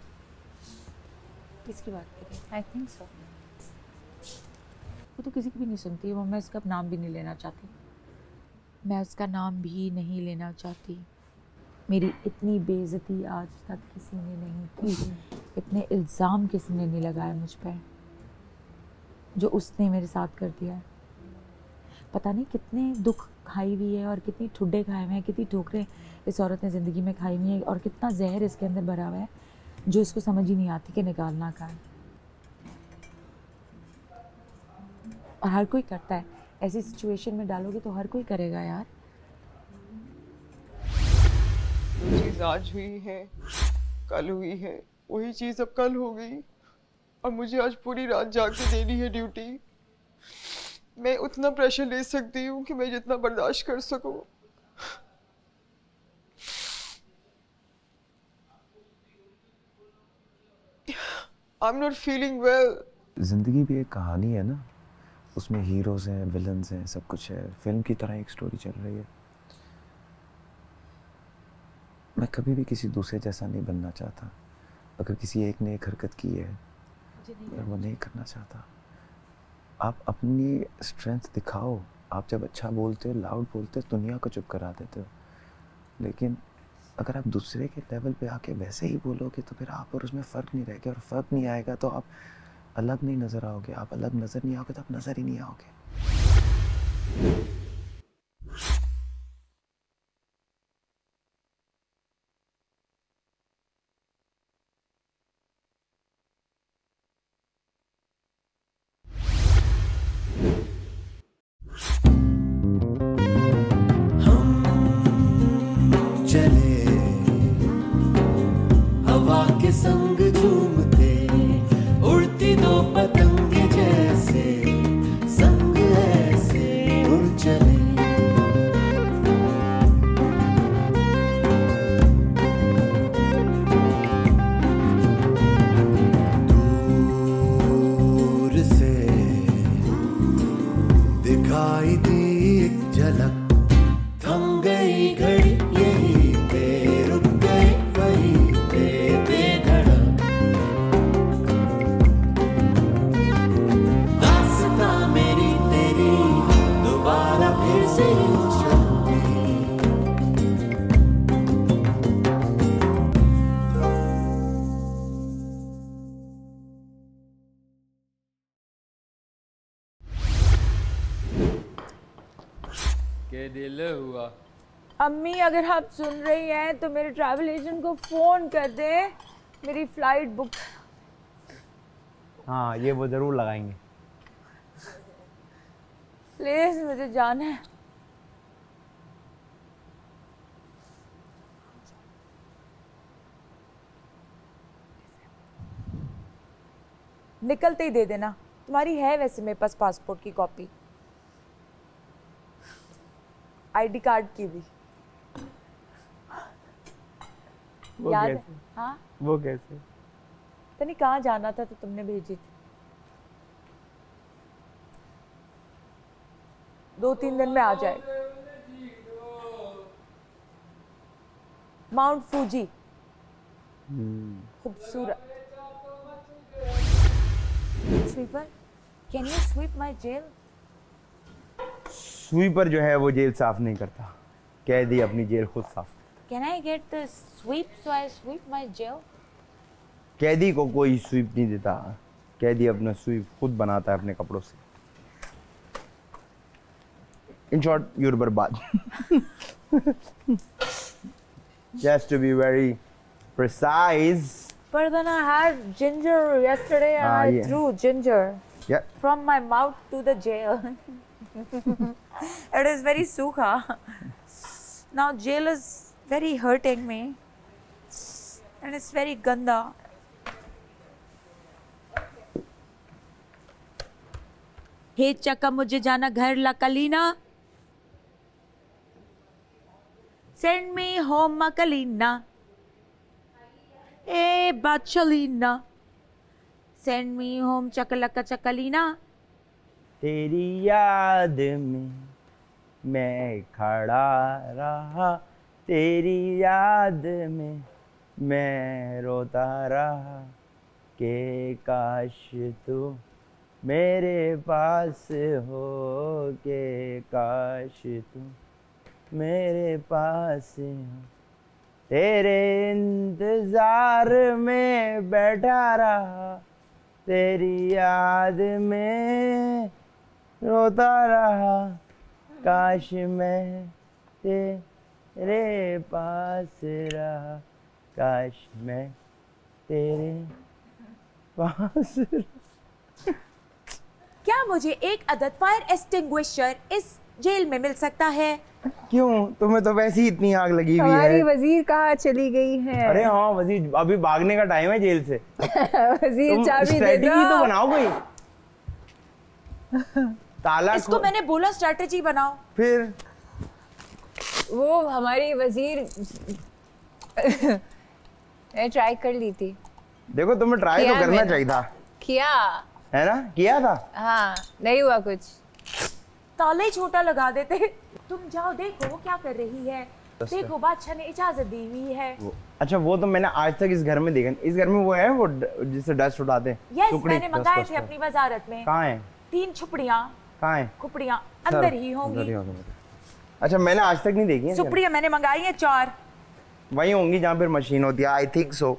Speaker 8: किसकी बात करिए?
Speaker 6: I think so.
Speaker 9: वो तो किसी की भी नहीं सुनती. वो मैं उसका नाम भी नहीं लेना चाहती. मैं उसका नाम भी नहीं लेना चाहती. मेरी इतनी बेइज्जती आज तक किसी ने नहीं की. इतने इल्ज़ाम किसी ने नहीं लगाए मुझ पर जो उसने मेरे साथ कर दिया है. पता नहीं कितने दुख खाई हुई है और कितनी ठुड्डे खाए हुए हैं, कितनी ठोकरें इस औरत ने ज़िंदगी में खाई हुई है और कितना जहर इसके अंदर भरा हुआ है जो इसको समझ ही नहीं आती कि निकालना का है. और हर कोई करता है. ऐसी सिचुएशन में डालोगे तो हर कोई करेगा यार.
Speaker 3: जो चीज़ आज हुई है कल हुई है वही चीज़ अब कल हो गई. और मुझे आज पूरी रात जाग के देनी है ड्यूटी. मैं उतना प्रेशर ले सकती हूँ कि मैं जितना बर्दाश्त कर सकूँ. I'm not feeling well.
Speaker 10: जिंदगी भी एक कहानी है ना, उसमें हीरोज हैं, विलन्स हैं, सब कुछ है. फिल्म की तरह एक स्टोरी चल रही है. मैं कभी भी किसी दूसरे जैसा नहीं बनना चाहता. अगर किसी एक ने एक हरकत की है मैं वो नहीं करना चाहता. आप अपनी स्ट्रेंथ दिखाओ. आप जब अच्छा बोलते हो, लाउड बोलते हो, दुनिया को चुप करा देते हो. लेकिन अगर आप दूसरे के लेवल पे आके वैसे ही बोलोगे तो फिर आप और उसमें फ़र्क नहीं रहेगा. और फ़र्क नहीं आएगा तो आप अलग नहीं नज़र आओगे. आप अलग नज़र नहीं आओगे तो आप नज़र ही नहीं आओगे.
Speaker 11: संग झूमते उड़ती दो पतंग जैसे संग ऐसे उड़ चले. झलक, थम गई घड़ी यही पे, रुक गई वही पे बेधड़क। दास्तां मेरी तेरी दोबारा फिर से
Speaker 2: के दिल हुआ।
Speaker 8: अम्मी अगर आप सुन रही हैं तो मेरे ट्रैवल एजेंट को फोन कर दें, मेरी फ्लाइट बुक।
Speaker 4: हाँ ये वो जरूर लगाएंगे।
Speaker 8: प्लीज मुझे जाना है। निकलते ही दे देना। तुम्हारी है वैसे मेरे पास पासपोर्ट की कॉपी, आईडी कार्ड की भी।
Speaker 4: वो
Speaker 8: याद
Speaker 4: कैसे?
Speaker 8: है? हाँ
Speaker 4: वो कैसे?
Speaker 8: पता नहीं कहाँ जाना था तो तुमने भेजी थी। दो तीन दिन में आ जाए। माउंट फूजी खूबसूरत। Sweeper, can you sweep my jail?
Speaker 4: Sweeper जो है वो जेल साफ नहीं करता, कैदी अपनी जेल खुद साफ करता।
Speaker 8: Can I get the sweep so I sweep my jail?
Speaker 4: कैदी को कोई स्वीप नहीं देता, कैदी अपना स्वीप खुद बनाता है अपने कपड़ों से। इन शॉर्ट यूर बर्बाद। Just to be very precise.
Speaker 8: But then I had ginger yesterday and
Speaker 4: Ah,
Speaker 8: I
Speaker 4: yeah.
Speaker 8: threw ginger
Speaker 4: Yeah.
Speaker 8: from my mouth to the jail. It is very sukha. Now jail is very hurting me and it's very ganda. Hey चक्का मुझे जाना घर ला Kalina. Send me home Makalina. Hey Bachalina. Send me home Chakalaka Chakalina.
Speaker 4: तेरी याद में मैं खड़ा रहा, तेरी याद में मैं रोता रहा, के काश तू मेरे पास हो, के काश तू मेरे पास हो। तेरे इंतजार में बैठा रहा, तेरी याद में रोता रहा, काश मैं तेरे पास रहा, काश मैं तेरे पास रहा।
Speaker 8: क्या मुझे एक अदद फायर एक्सटिंग्विशर इस जेल में मिल सकता है?
Speaker 4: क्यों, तुम्हें तो वैसे ही इतनी आग लगी हुई है।
Speaker 6: हमारी वजीर कहाँ चली गई है?
Speaker 4: अरे हाँ वजीर, अभी भागने का टाइम है जेल से।
Speaker 6: वजीर चाबी दे दो।
Speaker 4: तो बनाओ कोई ताला।
Speaker 8: इसको मैंने बोला स्ट्रेटजी बनाओ।
Speaker 4: फिर
Speaker 6: वो हमारी वजीर ने ट्राई कर ली थी।
Speaker 4: देखो तुम्हें ट्राई तो करना चाहिए था।
Speaker 6: किया
Speaker 4: है ना, किया था।
Speaker 6: हाँ नहीं हुआ कुछ।
Speaker 8: ताला ही छोटा लगा देते। तुम जाओ देखो वो क्या कर रही है। देखो बादशाह ने इजाजत दी हुई है।
Speaker 4: वो, अच्छा वो तो मैंने आज तक इस घर में देखा। इस घर में वो है वो जिससे डस्ट उठाते हैं।
Speaker 8: यस मैंने मंगाए थे अपनी वजारत में।
Speaker 4: कहाँ है?
Speaker 8: तीन छुपड़ियाँ।
Speaker 4: कहाँ है?
Speaker 8: खुपड़ियाँ अंदर ही होंगी।
Speaker 4: अच्छा मैंने आज तक नहीं देखी।
Speaker 8: सुपड़ियाँ मैंने मंगाई है चार।
Speaker 4: वही होंगी जहाँ पर मशीन होती है। I think so.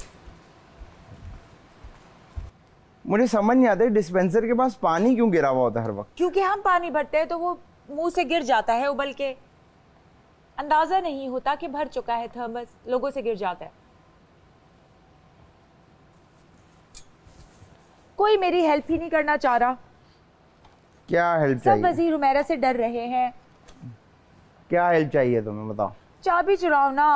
Speaker 4: मुझे समझ नहीं आता डिस्पेंसर के पास पानी क्यों गिरा हुआ होता है हर वक्त।
Speaker 8: क्योंकि हम पानी भरते हैं तो वो मुंह से गिर जाता है उबल के। अंदाजा नहीं होता कि भर चुका है थर्मस, लोगों से गिर जाता है। कोई मेरी हेल्प ही नहीं करना चाह रहा।
Speaker 4: क्या हेल्प
Speaker 8: सब
Speaker 4: चाहिए?
Speaker 8: वजीर उमेरा से डर रहे हैं।
Speaker 4: क्या हेल्प चाहिए तुम्हें बताओ?
Speaker 8: चाबी चुराओ ना।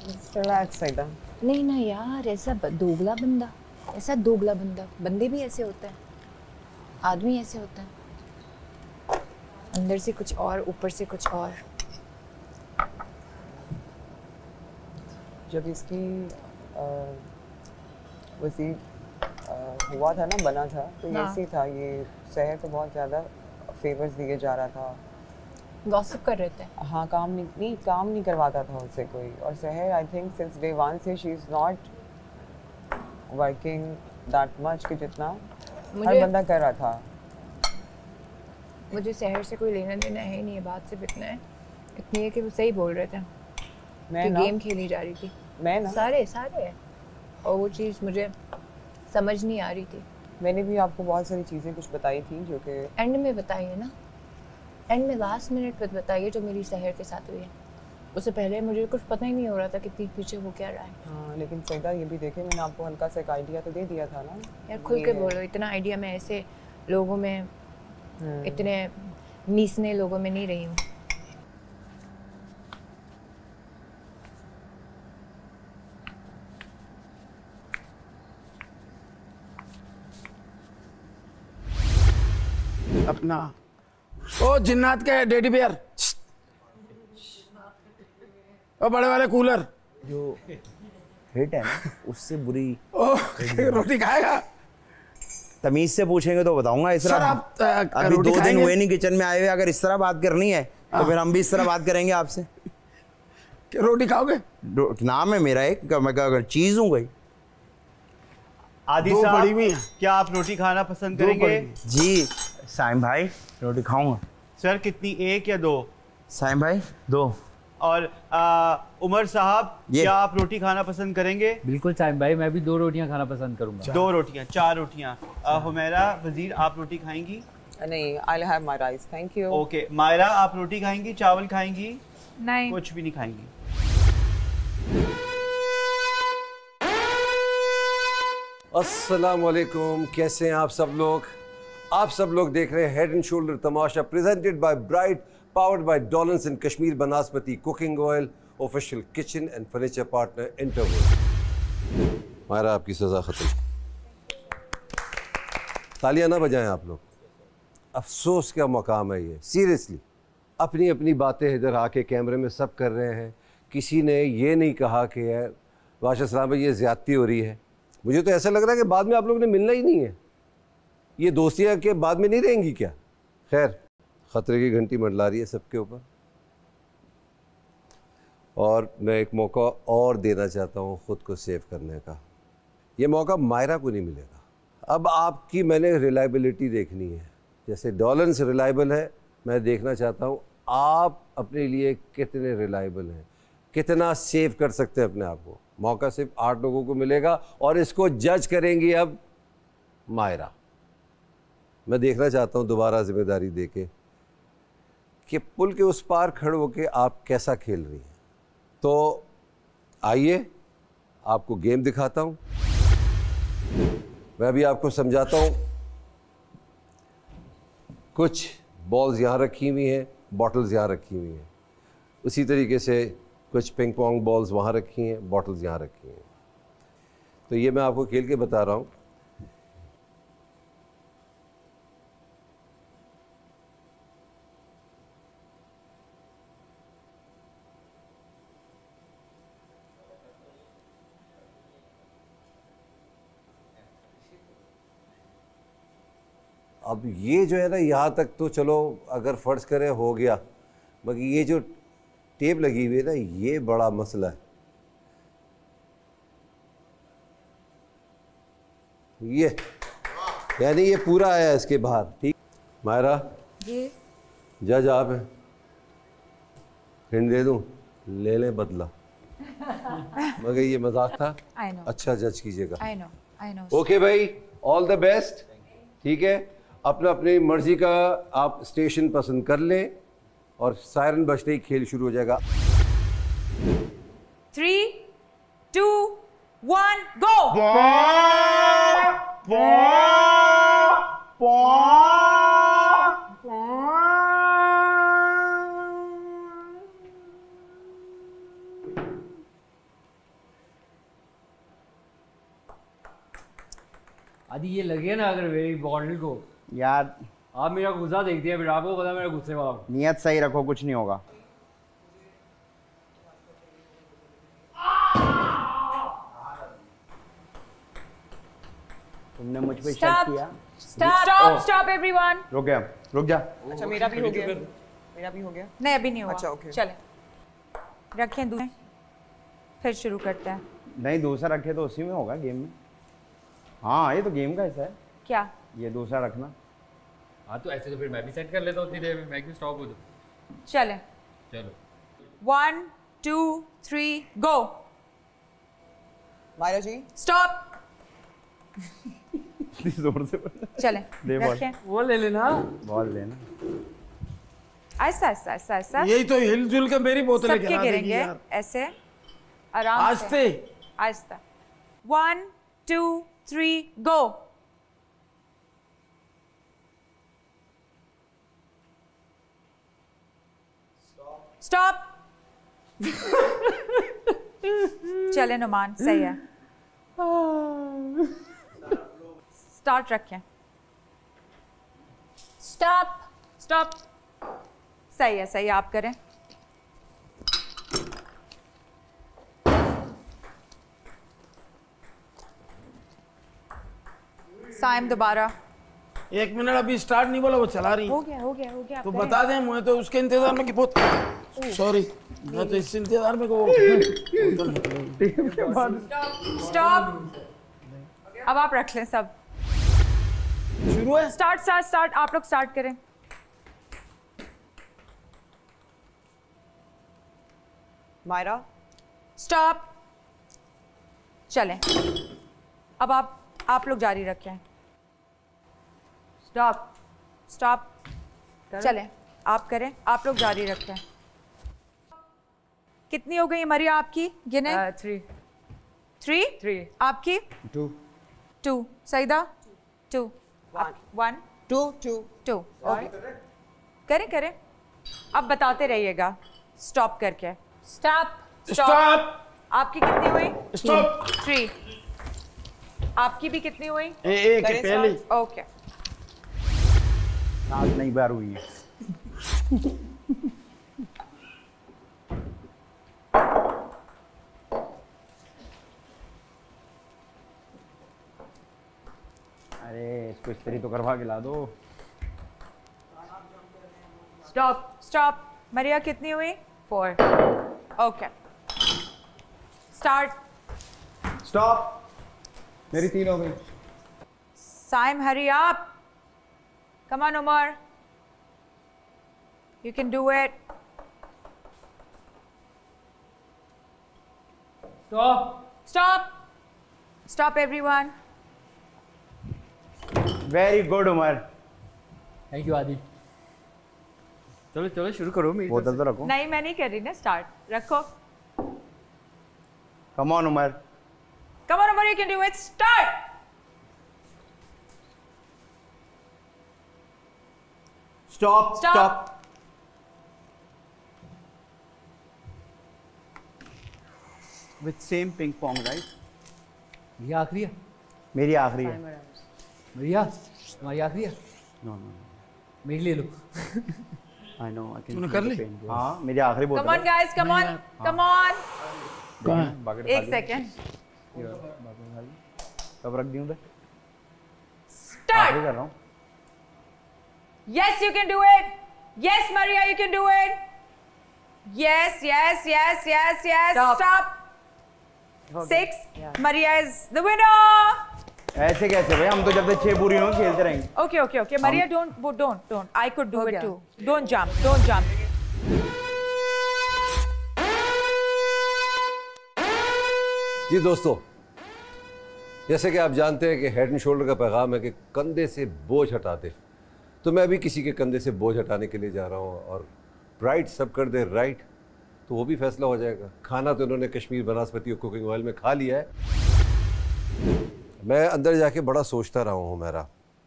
Speaker 3: रिलैक्स एकदम।
Speaker 6: नहीं ना यार, ऐसा दोगला बंदा, ऐसा दोगला बंदा, बंदे भी ऐसे होते हैं, आदमी ऐसे होता है, अंदर से कुछ और ऊपर से कुछ और।
Speaker 3: जब इसकी वज़ीर हुआ था ना, बना था, तो ये ऐसे था, ये सहर को बहुत ज़्यादा फेवर्स दिए जा रहा था,
Speaker 6: गॉसिप कर रहे थे।
Speaker 3: हाँ, काम नहीं, नहीं काम नहीं करवाता था उससे कोई। और Sahar I think since day one से she is not working that much कि जितना हर बंदा कर रहा था।
Speaker 6: मुझे सहर से कोई लेना देना है नहीं, बात सिर्फ इतना है, इतनी है कि वो सही बोल रहे थे, मैं गेम खेली जा रही थी,
Speaker 3: मैं ना
Speaker 6: सारे सारे और वो चीज़ मुझे समझ नहीं आ रही थी।
Speaker 3: मैंने भी आपको बहुत सारी चीज़ें कुछ बताई थी जो कि
Speaker 6: एंड में बताइए ना, एंड में लास्ट मिनट पे बताइए जो मेरी सहर के साथ हुई है। उससे पहले मुझे कुछ पता ही नहीं हो रहा था कि पीछे पीछे वो क्या रहा है।
Speaker 3: हाँ, लेकिन सईदा ये भी देखे, मैंने आपको हल्का सा एक आइडिया तो दे दिया था ना।
Speaker 6: यार खुल के बोलो, इतना आइडिया मैं ऐसे लोगों में, इतने मीसने लोगों में नहीं रही हूँ।
Speaker 7: अपना ओ जिन्नात के डेडी बियर, ओ बड़े वाले कूलर
Speaker 12: जो हिट है ना उससे बुरी।
Speaker 7: ओ रोटी खाएगा?
Speaker 12: तमीज से पूछेंगे तो बताऊंगा। इस तरह
Speaker 7: आप, आ,
Speaker 12: अभी दो दिन हुए नहीं किचन में आए हुए, अगर इस तरह बात करनी है तो फिर हम भी इस तरह बात करेंगे आपसे।
Speaker 7: रोटी खाओगे?
Speaker 12: नाम है मेरा एक, मैं चीज हूँ कोई।
Speaker 4: आदि साहब, क्या आप रोटी खाना पसंद करेंगे?
Speaker 12: जी साइम भाई, रोटी खाऊंगा।
Speaker 4: सर कितनी, एक या दो?
Speaker 12: साइम भाई दो।
Speaker 4: और आ, उमर साहब, क्या आप रोटी खाना पसंद करेंगे?
Speaker 2: बिल्कुल साइम भाई, मैं भी दो रोटियां खाना पसंद करूंगा।
Speaker 4: दो रोटियां, चार रोटियां। हुमैरा वजीर, आप रोटी खाएंगी?
Speaker 3: नहीं, I'll have my rice, thank you.
Speaker 4: Okay, Maira आप रोटी खाएंगी, चावल खाएंगी?
Speaker 8: नहीं,
Speaker 4: कुछ भी नहीं खाएंगी।
Speaker 13: अस्सलाम वालेकुम, कैसे हैं आप सब लोग? आप सब लोग देख रहे हैं head and shoulder Tamasha, presented by bright, powered by Dawlance and Kashmir Banaspati cooking oil, official kitchen and furniture partner Interwood. Maira, आपकी सज़ा ख़त्म। तालियां ना बजाएं आप लोग, अफसोस का मकाम है ये। सीरियसली अपनी अपनी बातें इधर आके कैमरे में सब कर रहे हैं, किसी ने ये नहीं कहा कि यार बादशाह सलाम भाई ये ज़्यादती हो रही है। मुझे तो ऐसा लग रहा है कि बाद में आप लोगों ने मिलना ही नहीं है, ये दोस्तियाँ के बाद में नहीं रहेंगी क्या? खैर, ख़तरे की घंटी मंडला रही है सबके ऊपर, और मैं एक मौका और देना चाहता हूँ ख़ुद को सेव करने का। ये मौका मायरा को नहीं मिलेगा। अब आपकी मैंने रिलायबिलिटी देखनी है, जैसे डॉलन्स रिलायबल है, मैं देखना चाहता हूँ आप अपने लिए कितने रिलायबल हैं, कितना सेव कर सकते हैं अपने आप को। मौका सिर्फ आठ लोगों को मिलेगा और इसको जज करेंगी अब मायरा। मैं देखना चाहता हूँ दोबारा जिम्मेदारी देके कि पुल के उस पार खड़े होके आप कैसा खेल रही हैं। तो आइए आपको गेम दिखाता हूँ, मैं भी आपको समझाता हूँ। कुछ बॉल्स यहाँ रखी हुई हैं, बॉटल्स यहाँ रखी हुई हैं, उसी तरीके से कुछ पिंग पोंग बॉल्स वहाँ रखी हैं, बॉटल्स यहाँ रखी हैं। तो ये मैं आपको खेल के बता रहा हूँ। अब ये जो है ना, यहाँ तक तो चलो अगर फ़र्ज़ करें हो गया, मगर ये जो टेप लगी हुई है ना, ये बड़ा मसला है। ये यानी ये पूरा आया इसके बाहर। ठीक मायरा
Speaker 8: जी,
Speaker 13: जज आप हैं, हिंट दे दूं, ले लें बदला। मगर ये मजाक था, अच्छा जज कीजिएगा।
Speaker 8: I know, I know.
Speaker 13: Okay भाई, ऑल द बेस्ट। ठीक है, अपना अपनी मर्जी का आप स्टेशन पसंद कर लें और सायरन बजते ही खेल शुरू हो जाएगा।
Speaker 8: Three two one go.
Speaker 2: Adi ये लगे ना अगर मेरी बॉटल को
Speaker 4: यार,
Speaker 2: आप मेरा गुस्सा देख दिया, फिर आपको पता मेरा गुस्से वाला।
Speaker 4: नियत सही रखो, कुछ नहीं होगा। तुमने मुझ पे शक किया।
Speaker 8: Stop, stop, stop everyone.
Speaker 4: रुक गया, रुक जा।
Speaker 3: अच्छा मेरा भी हो गया, मेरा भी हो गया।
Speaker 8: नहीं अभी नहीं हुआ।
Speaker 3: अच्छा ओके।
Speaker 8: चले, रखें दूसरे, फिर शुरू करते हैं।
Speaker 4: नहीं दूसरा रखे तो उसी में होगा गेम में। हाँ ये तो गेम का हिस्सा है।
Speaker 8: क्या?
Speaker 4: ये दूसरा रखना।
Speaker 2: हाँ तो ऐसे तो फिर मैं भी सेट कर लेता हूँ उतनी देर में, मैं क्यों स्टॉप हो जाऊँ।
Speaker 8: चले,
Speaker 2: चलो
Speaker 8: one two three go.
Speaker 3: Maira ji
Speaker 8: stop.
Speaker 4: जोर से
Speaker 8: चले,
Speaker 4: दे बॉल।
Speaker 8: रखें।
Speaker 2: वो ले लेना,
Speaker 4: बॉल लेना।
Speaker 8: ऐसा ऐसा ऐसा ऐसा।
Speaker 7: यही तो हिलजुल के मेरी बोतलें
Speaker 8: सबके
Speaker 7: गिरा देगी
Speaker 8: गिरेंगे
Speaker 7: यार।
Speaker 8: ऐसे आराम से।
Speaker 7: आस्ते
Speaker 8: आहिस्ता। One two three go. Stop. चले नुमान, सही है। स्टार्ट रखें। Stop stop. सही है, सही है, आप करें। साइम दोबारा।
Speaker 7: एक मिनट, अभी स्टार्ट नहीं बोला, वो चला रही
Speaker 8: हो गया हो गया हो गया।
Speaker 7: तो बता दें, मुझे तो उसके इंतजार में कि बहुत सॉरी, मैं तो इस इंतजार में को
Speaker 8: स्टॉप। अब आप रख लें सब।
Speaker 7: शुरू है।
Speaker 8: Start start start. आप लोग स्टार्ट करें।
Speaker 3: मायरा
Speaker 8: स्टॉप। चलें, अब आप आप लोग जारी रखें। Stop stop. चलें, आप करें, आप लोग जारी रखें। कितनी हो गई मरिया आपकी? गिने।
Speaker 5: थ्री
Speaker 8: थ्री
Speaker 5: थ्री
Speaker 8: आपकी?
Speaker 4: Two
Speaker 8: two. Saida? Two. One
Speaker 3: two two
Speaker 8: two. Okay, करें करें। अब बताते रहिएगा स्टॉप करके। Stop
Speaker 7: stop.
Speaker 8: आपकी कितनी हुई?
Speaker 7: स्टॉप।
Speaker 8: थ्री। आपकी भी कितनी हुई?
Speaker 7: ए, एक है पहली।
Speaker 8: ओके,
Speaker 4: आज नई बार हुई है। अरे इसको इस्त्री तो करवा के ला दो।
Speaker 8: Stop stop. मरिया कितनी हुई? फोर। Okay, start.
Speaker 4: स्टॉप। मेरी तीन हो गई।
Speaker 8: Saim hurry up. Come on Umar, you can do it.
Speaker 2: Stop
Speaker 8: stop stop everyone.
Speaker 4: Very good Umar.
Speaker 2: Thank you Adi. चलो चलो शुरू करो। मेरी
Speaker 4: बोतल तो रखो।
Speaker 8: नहीं मैं नहीं कर रही ना। स्टार्ट रखो।
Speaker 4: Come on Umar.
Speaker 8: Come on Umar, you can do it. Start.
Speaker 4: Stop
Speaker 8: stop.
Speaker 4: With same ping pong right.
Speaker 2: ये आखिरी है।
Speaker 4: मेरी आखिरी है।
Speaker 2: भैया तुम्हारी आखिरी है।
Speaker 4: नो नो
Speaker 2: मेरी ले लो।
Speaker 4: आई नो आई कैन।
Speaker 7: तूने कर ली?
Speaker 4: हाँ मेरी आखिरी बोतल।
Speaker 8: Come on guys, come on come on.
Speaker 4: कहाँ?
Speaker 8: एक सेकेंड।
Speaker 4: कब रख दी उधर?
Speaker 8: स्टार्ट।
Speaker 4: कर रहा हूँ।
Speaker 8: Yes, you can do it. Yes, Maria, you can do it. Yes, yes, yes, yes, yes.
Speaker 5: Stop.
Speaker 8: Stop. Six.
Speaker 5: Yeah.
Speaker 8: Maria is the winner.
Speaker 4: ऐसे कैसे भाई? हम तो जब तक छह पूरी हो खेलते रहेंगे।
Speaker 8: Okay, okay, okay. Maria, don't, don't, don't. I could do it too. Don't jump. Don't jump.
Speaker 13: जी दोस्तों, जैसे कि आप जानते हैं कि हेड एंड शोल्डर का पैगाम है कि कंधे से बोझ हटा दे, तो मैं भी किसी के कंधे से बोझ हटाने के लिए जा रहा हूँ। और ब्राइट सब कर दे राइट, तो वो भी फैसला हो जाएगा। खाना तो इन्होंने कश्मीर बनास्पति और कुकिंग ऑयल में खा लिया है। मैं अंदर जाके बड़ा सोचता रहा हूँ मेरा,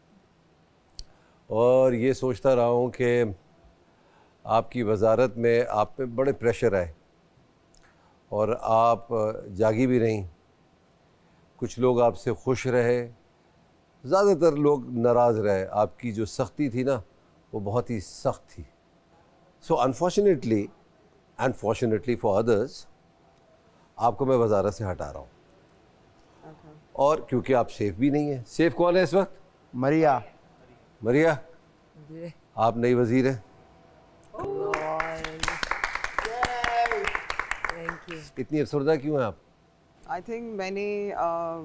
Speaker 13: और ये सोचता रहा हूँ कि आपकी वजारत में आप पे बड़े प्रेशर आए और आप जागी भी नहीं। कुछ लोग आपसे खुश रहे, ज़्यादातर लोग नाराज़ रहे, आपकी जो सख्ती थी ना वो बहुत ही सख्त थी। So unfortunately and fortunately for others आपको मैं वजारत से हटा रहा हूँ। और क्योंकि आप सेफ भी नहीं है। सेफ कौन है इस वक्त?
Speaker 12: मरिया।
Speaker 13: मरिया आप नई वजीर हैं। इतनी अफसरदा क्यों हैं आप?
Speaker 3: आई थिंक मैंने uh,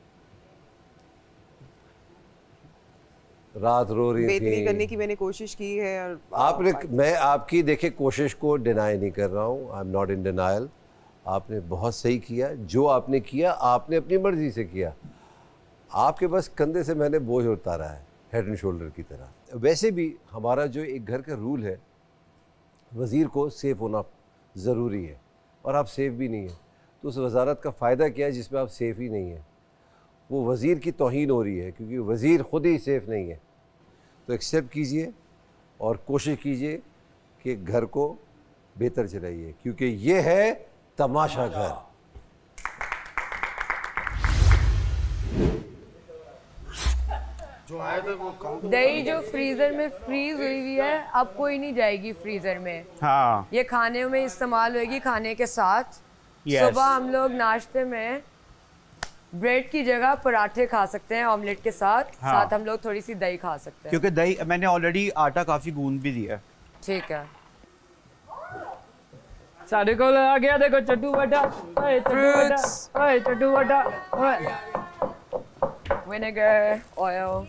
Speaker 13: रात रो रही थी,
Speaker 3: बेहतरी करने की मैंने कोशिश की है। और
Speaker 13: आपने मैं आपकी देखे कोशिश को डिनाई नहीं कर रहा हूँ, I am not in denial. आपने बहुत सही किया, जो आपने किया आपने अपनी मर्जी से किया। आपके बस कंधे से मैंने बोझ उतारा है हेड एंड शोल्डर की तरह। वैसे भी हमारा जो एक घर का रूल है, वज़ीर को सेफ होना ज़रूरी है और आप सेफ भी नहीं हैं, तो उस वजारत का फ़ायदा क्या है जिसमें आप सेफ ही नहीं हैं? वो वज़ीर की तौहीन हो रही है क्योंकि वज़ीर ख़ुद ही सेफ नहीं है। तो एक्सेप्ट कीजिए और कोशिश कीजिए कि घर को बेहतर चलाइए, क्योंकि ये है तमाशा घर।
Speaker 7: जो आए थे वो
Speaker 5: दही जो फ्रीजर में फ्रीज हुई हुई है अब कोई नहीं जाएगी फ्रीजर में।
Speaker 12: हाँ।
Speaker 5: ये खाने में इस्तेमाल होगी खाने के साथ।
Speaker 12: Yes.
Speaker 5: सुबह हम लोग नाश्ते में ब्रेड की जगह पराठे खा सकते हैं ऑमलेट के साथ।
Speaker 12: हाँ।
Speaker 5: साथ हम लोग थोड़ी सी दही खा सकते हैं
Speaker 12: क्योंकि दही मैंने ऑलरेडी आटा काफी गूंद भी दिया है।
Speaker 5: ठीक है।
Speaker 2: सारे को आ गया देखो चट्टू बटा, ओए चट्टू बटा, ओए चट्टू बटा, ओए
Speaker 5: विनेगर ऑयल।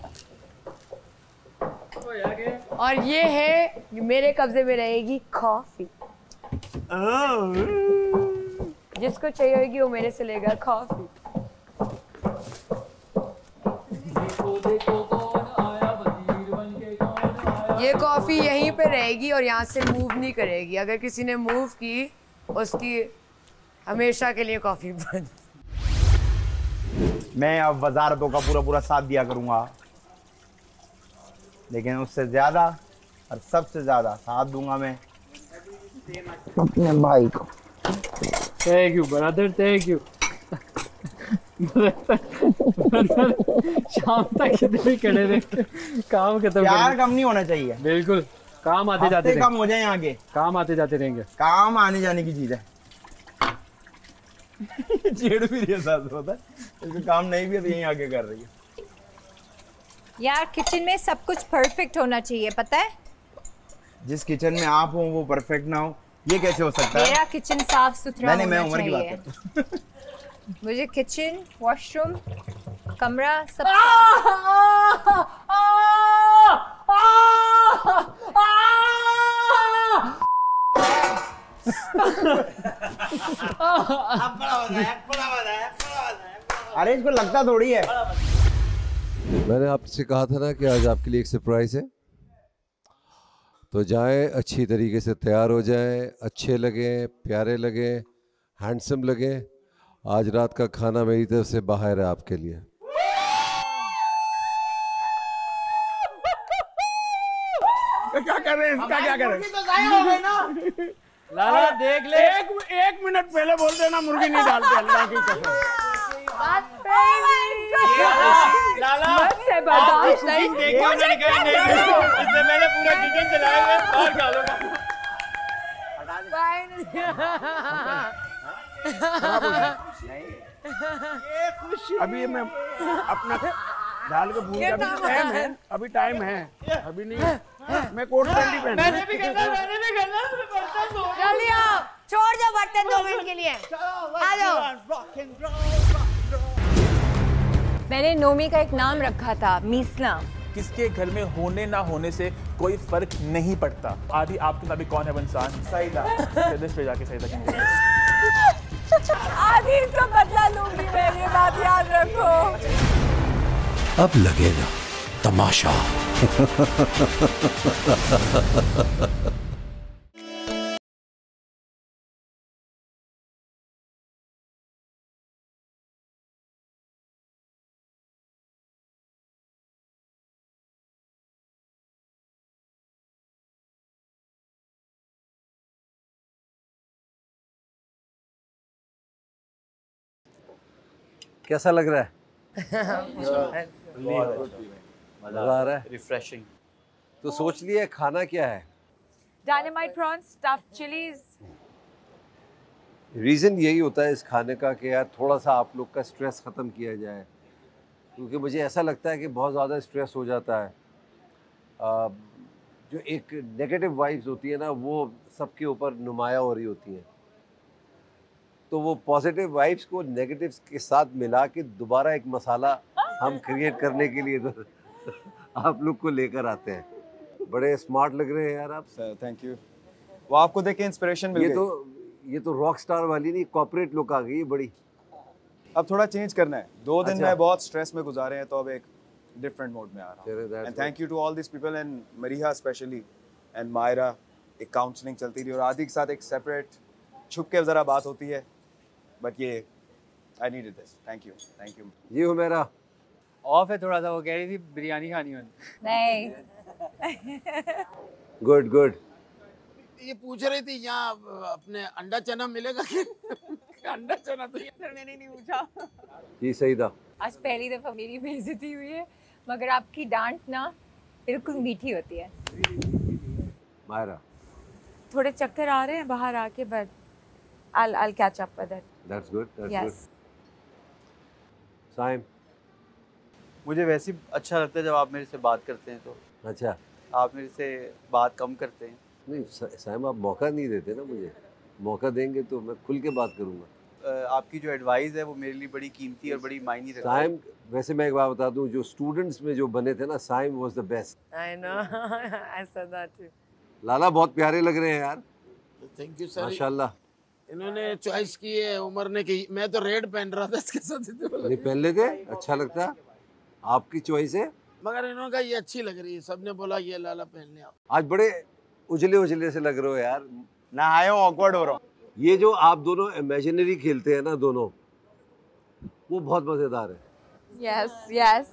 Speaker 5: और ये है मेरे कब्जे में रहेगी कॉफी। जिसको चाहिए होगी वो मेरे से लेगा कॉफी। ये कॉफी यहीं पे रहेगी और यहाँ से मूव नहीं करेगी। अगर किसी ने मूव की उसकी हमेशा के लिए कॉफी बंद।
Speaker 12: मैं अब वजारतों का पूरा पूरा साथ दिया करूंगा, लेकिन उससे ज्यादा और सबसे ज्यादा साथ दूंगा मैं अपने भाई को।
Speaker 2: Thank you brother, thank you. शाम तक इधर ही खड़े रहे, काम खत्म।
Speaker 12: प्यार कम नहीं होना चाहिए।
Speaker 2: बिल्कुल, काम आते जाते
Speaker 12: कम हो जाए आगे,
Speaker 2: काम आते जाते रहेंगे।
Speaker 12: काम आने जाने की चीज है। छेड़ भी रही है साथ होता है, इसको काम नहीं भी है तो यहीं आगे कर रही है।
Speaker 6: यार किचन में सब कुछ परफेक्ट होना चाहिए, पता है?
Speaker 12: जिस किचन में आप हो वो परफेक्ट ना हो, ये कैसे हो सकता है?
Speaker 6: मेरा किचन साफ सुथरा होना
Speaker 12: मैं उम्र की बात
Speaker 6: चाहिए।
Speaker 12: करता हूं।
Speaker 6: मुझे किचन, वॉशरूम, कमरा सब
Speaker 12: अरे इसको लगता थोड़ी है।
Speaker 13: मैंने आपसे कहा था ना कि आज आपके लिए एक सरप्राइज है, तो जाएं अच्छी तरीके से तैयार हो जाएं, अच्छे लगे, प्यारे लगे, हैंडसम लगे। आज रात का खाना मेरी तरफ से बाहर है आपके लिए।
Speaker 7: क्या कर रहे हैं इसका, क्या कर रहे हैं?
Speaker 12: तो ज़ाया हो गई ना।
Speaker 2: लाला देख ले,
Speaker 7: एक एक मिनट पहले बोल देना मुर्गी नहीं डालते, अल्लाह की कसम।
Speaker 2: लाला
Speaker 5: से बर्दाश्त नहीं।
Speaker 2: देखिए उन्होंने कहा नहीं, इससे मैंने पूरा किचन चलाया हुआ है, बाहर खा लो।
Speaker 7: अभी मैं अपना डाल के भूल, अभी टाइम है, अभी टाइम है, अभी नहीं। मैं कोट पैंट पहन,
Speaker 2: मैंने भी करना, मैंने भी करना, बर्तन धो।
Speaker 5: जल्दी आओ, छोड़ दो बर्तन दो मिनट के लिए। आ जाओ।
Speaker 6: मैंने नोमी का एक नाम रखा था, मीसना।
Speaker 14: किसके घर में होने ना होने से कोई फर्क नहीं पड़ता। आदि आपके मुताबिक कौन है वो इंसान? सईदा। पे जाके सईदा कहेंगे।
Speaker 6: आदि इसका बदला लूंगी मैं, ये बात याद रखो।
Speaker 1: अब लगेगा तमाशा।
Speaker 13: कैसा लग रहा है? मजा आ रहा है,
Speaker 15: रिफ्रेशिंग।
Speaker 13: तो सोच लिया खाना क्या है?
Speaker 8: Dynamite prawns, stuffed chillies.
Speaker 13: Reason यही होता है इस खाने का कि यार थोड़ा सा आप लोग का स्ट्रेस ख़त्म किया जाए, क्योंकि मुझे ऐसा लगता है कि बहुत ज़्यादा स्ट्रेस हो जाता है। आ, जो एक नेगेटिव वाइब्स होती है ना, वो सबके ऊपर नुमाया हो रही होती हैं, तो वो पॉजिटिव वाइब्स को नेगेटिव्स के साथ मिला के दोबारा एक मसाला हम क्रिएट करने के लिए तो आप लोग को लेकर आते हैं। बड़े स्मार्ट लग रहे हैं यार आप।
Speaker 15: Thank you. वो आपको देख के इंस्पिरेशन मिल
Speaker 13: ये
Speaker 15: गई।
Speaker 13: तो ये तो रॉक स्टार वाली नहीं, कॉर्पोरेट लुक आ गई बड़ी।
Speaker 15: अब थोड़ा चेंज करना है। दो दिन
Speaker 13: अच्छा।
Speaker 15: में बहुत स्ट्रेस में गुजारे हैं, तो अब एक डिफरेंट मोड में आ रहा हूँ।
Speaker 13: that's
Speaker 15: and thank you to all this people and Mariha specially and Maira. एक काउंसलिंग चलती थी और आदि के साथ एक सेपरेट छुप के जरा बात होती है, बट ये I needed this. Thank you thank you.
Speaker 13: ये हो मेरा
Speaker 2: ऑफ है थोड़ा सा, वो कह रही थी बिरयानी खानी है।
Speaker 6: नहीं।
Speaker 13: Good good.
Speaker 7: ये पूछ रही थी यहाँ अपने अंडा चना मिलेगा कि अंडा चना तो
Speaker 3: सर मैंने नहीं पूछा।
Speaker 13: जी सही था।
Speaker 6: आज पहली दफा मेरी बेइज्जती हुई है, मगर आपकी डांट ना बिल्कुल मीठी होती है।
Speaker 13: मायरा
Speaker 8: थोड़े चक्कर आ रहे हैं बाहर आके, but I'll I'll catch up with it.
Speaker 13: That's good. That's
Speaker 8: yes.
Speaker 13: good. Saim.
Speaker 15: मुझे वैसे ही अच्छा लगता है जब आप मेरे से बात करते हैं, तो
Speaker 13: अच्छा
Speaker 15: आप मेरे से बात कम करते हैं।
Speaker 13: नहीं साइम, आप मौका नहीं देते ना मुझे। मौका देंगे तो मैं खुल के बात करूँगा।
Speaker 15: आपकी जो एडवाइस है वो मेरे लिए बड़ी कीमती और बड़ी मायने रखती है।
Speaker 13: साइम, वैसे मैं एक बात बता दूं, जो स्टूडेंट्स में जो बने थे ना, Saim was the best.
Speaker 5: I know. I said that too.
Speaker 13: Lala बहुत प्यारे लग रहे हैं यार।
Speaker 7: Thank you sir.
Speaker 13: माशाल्लाह।
Speaker 7: इन्होंने चॉइस की है, उमर ने की। मैं तो रेड पहन रहा था इसके साथ।
Speaker 13: नहीं पहन लेते, अच्छा लगता। आपकी चॉइस है,
Speaker 7: मगर इन्होंने कहा ये अच्छी लग रही है, सबने बोला ये लाला पहन ले आप।
Speaker 13: आज बड़े उजले उजले से लग रहे हो यार।
Speaker 15: ना आयो ऑकवर्ड हो रहा हूँ।
Speaker 13: ये जो आप दोनों इमेजिनरी खेलते हैं ना दोनों, वो बहुत मजेदार है।
Speaker 8: Yes, yes.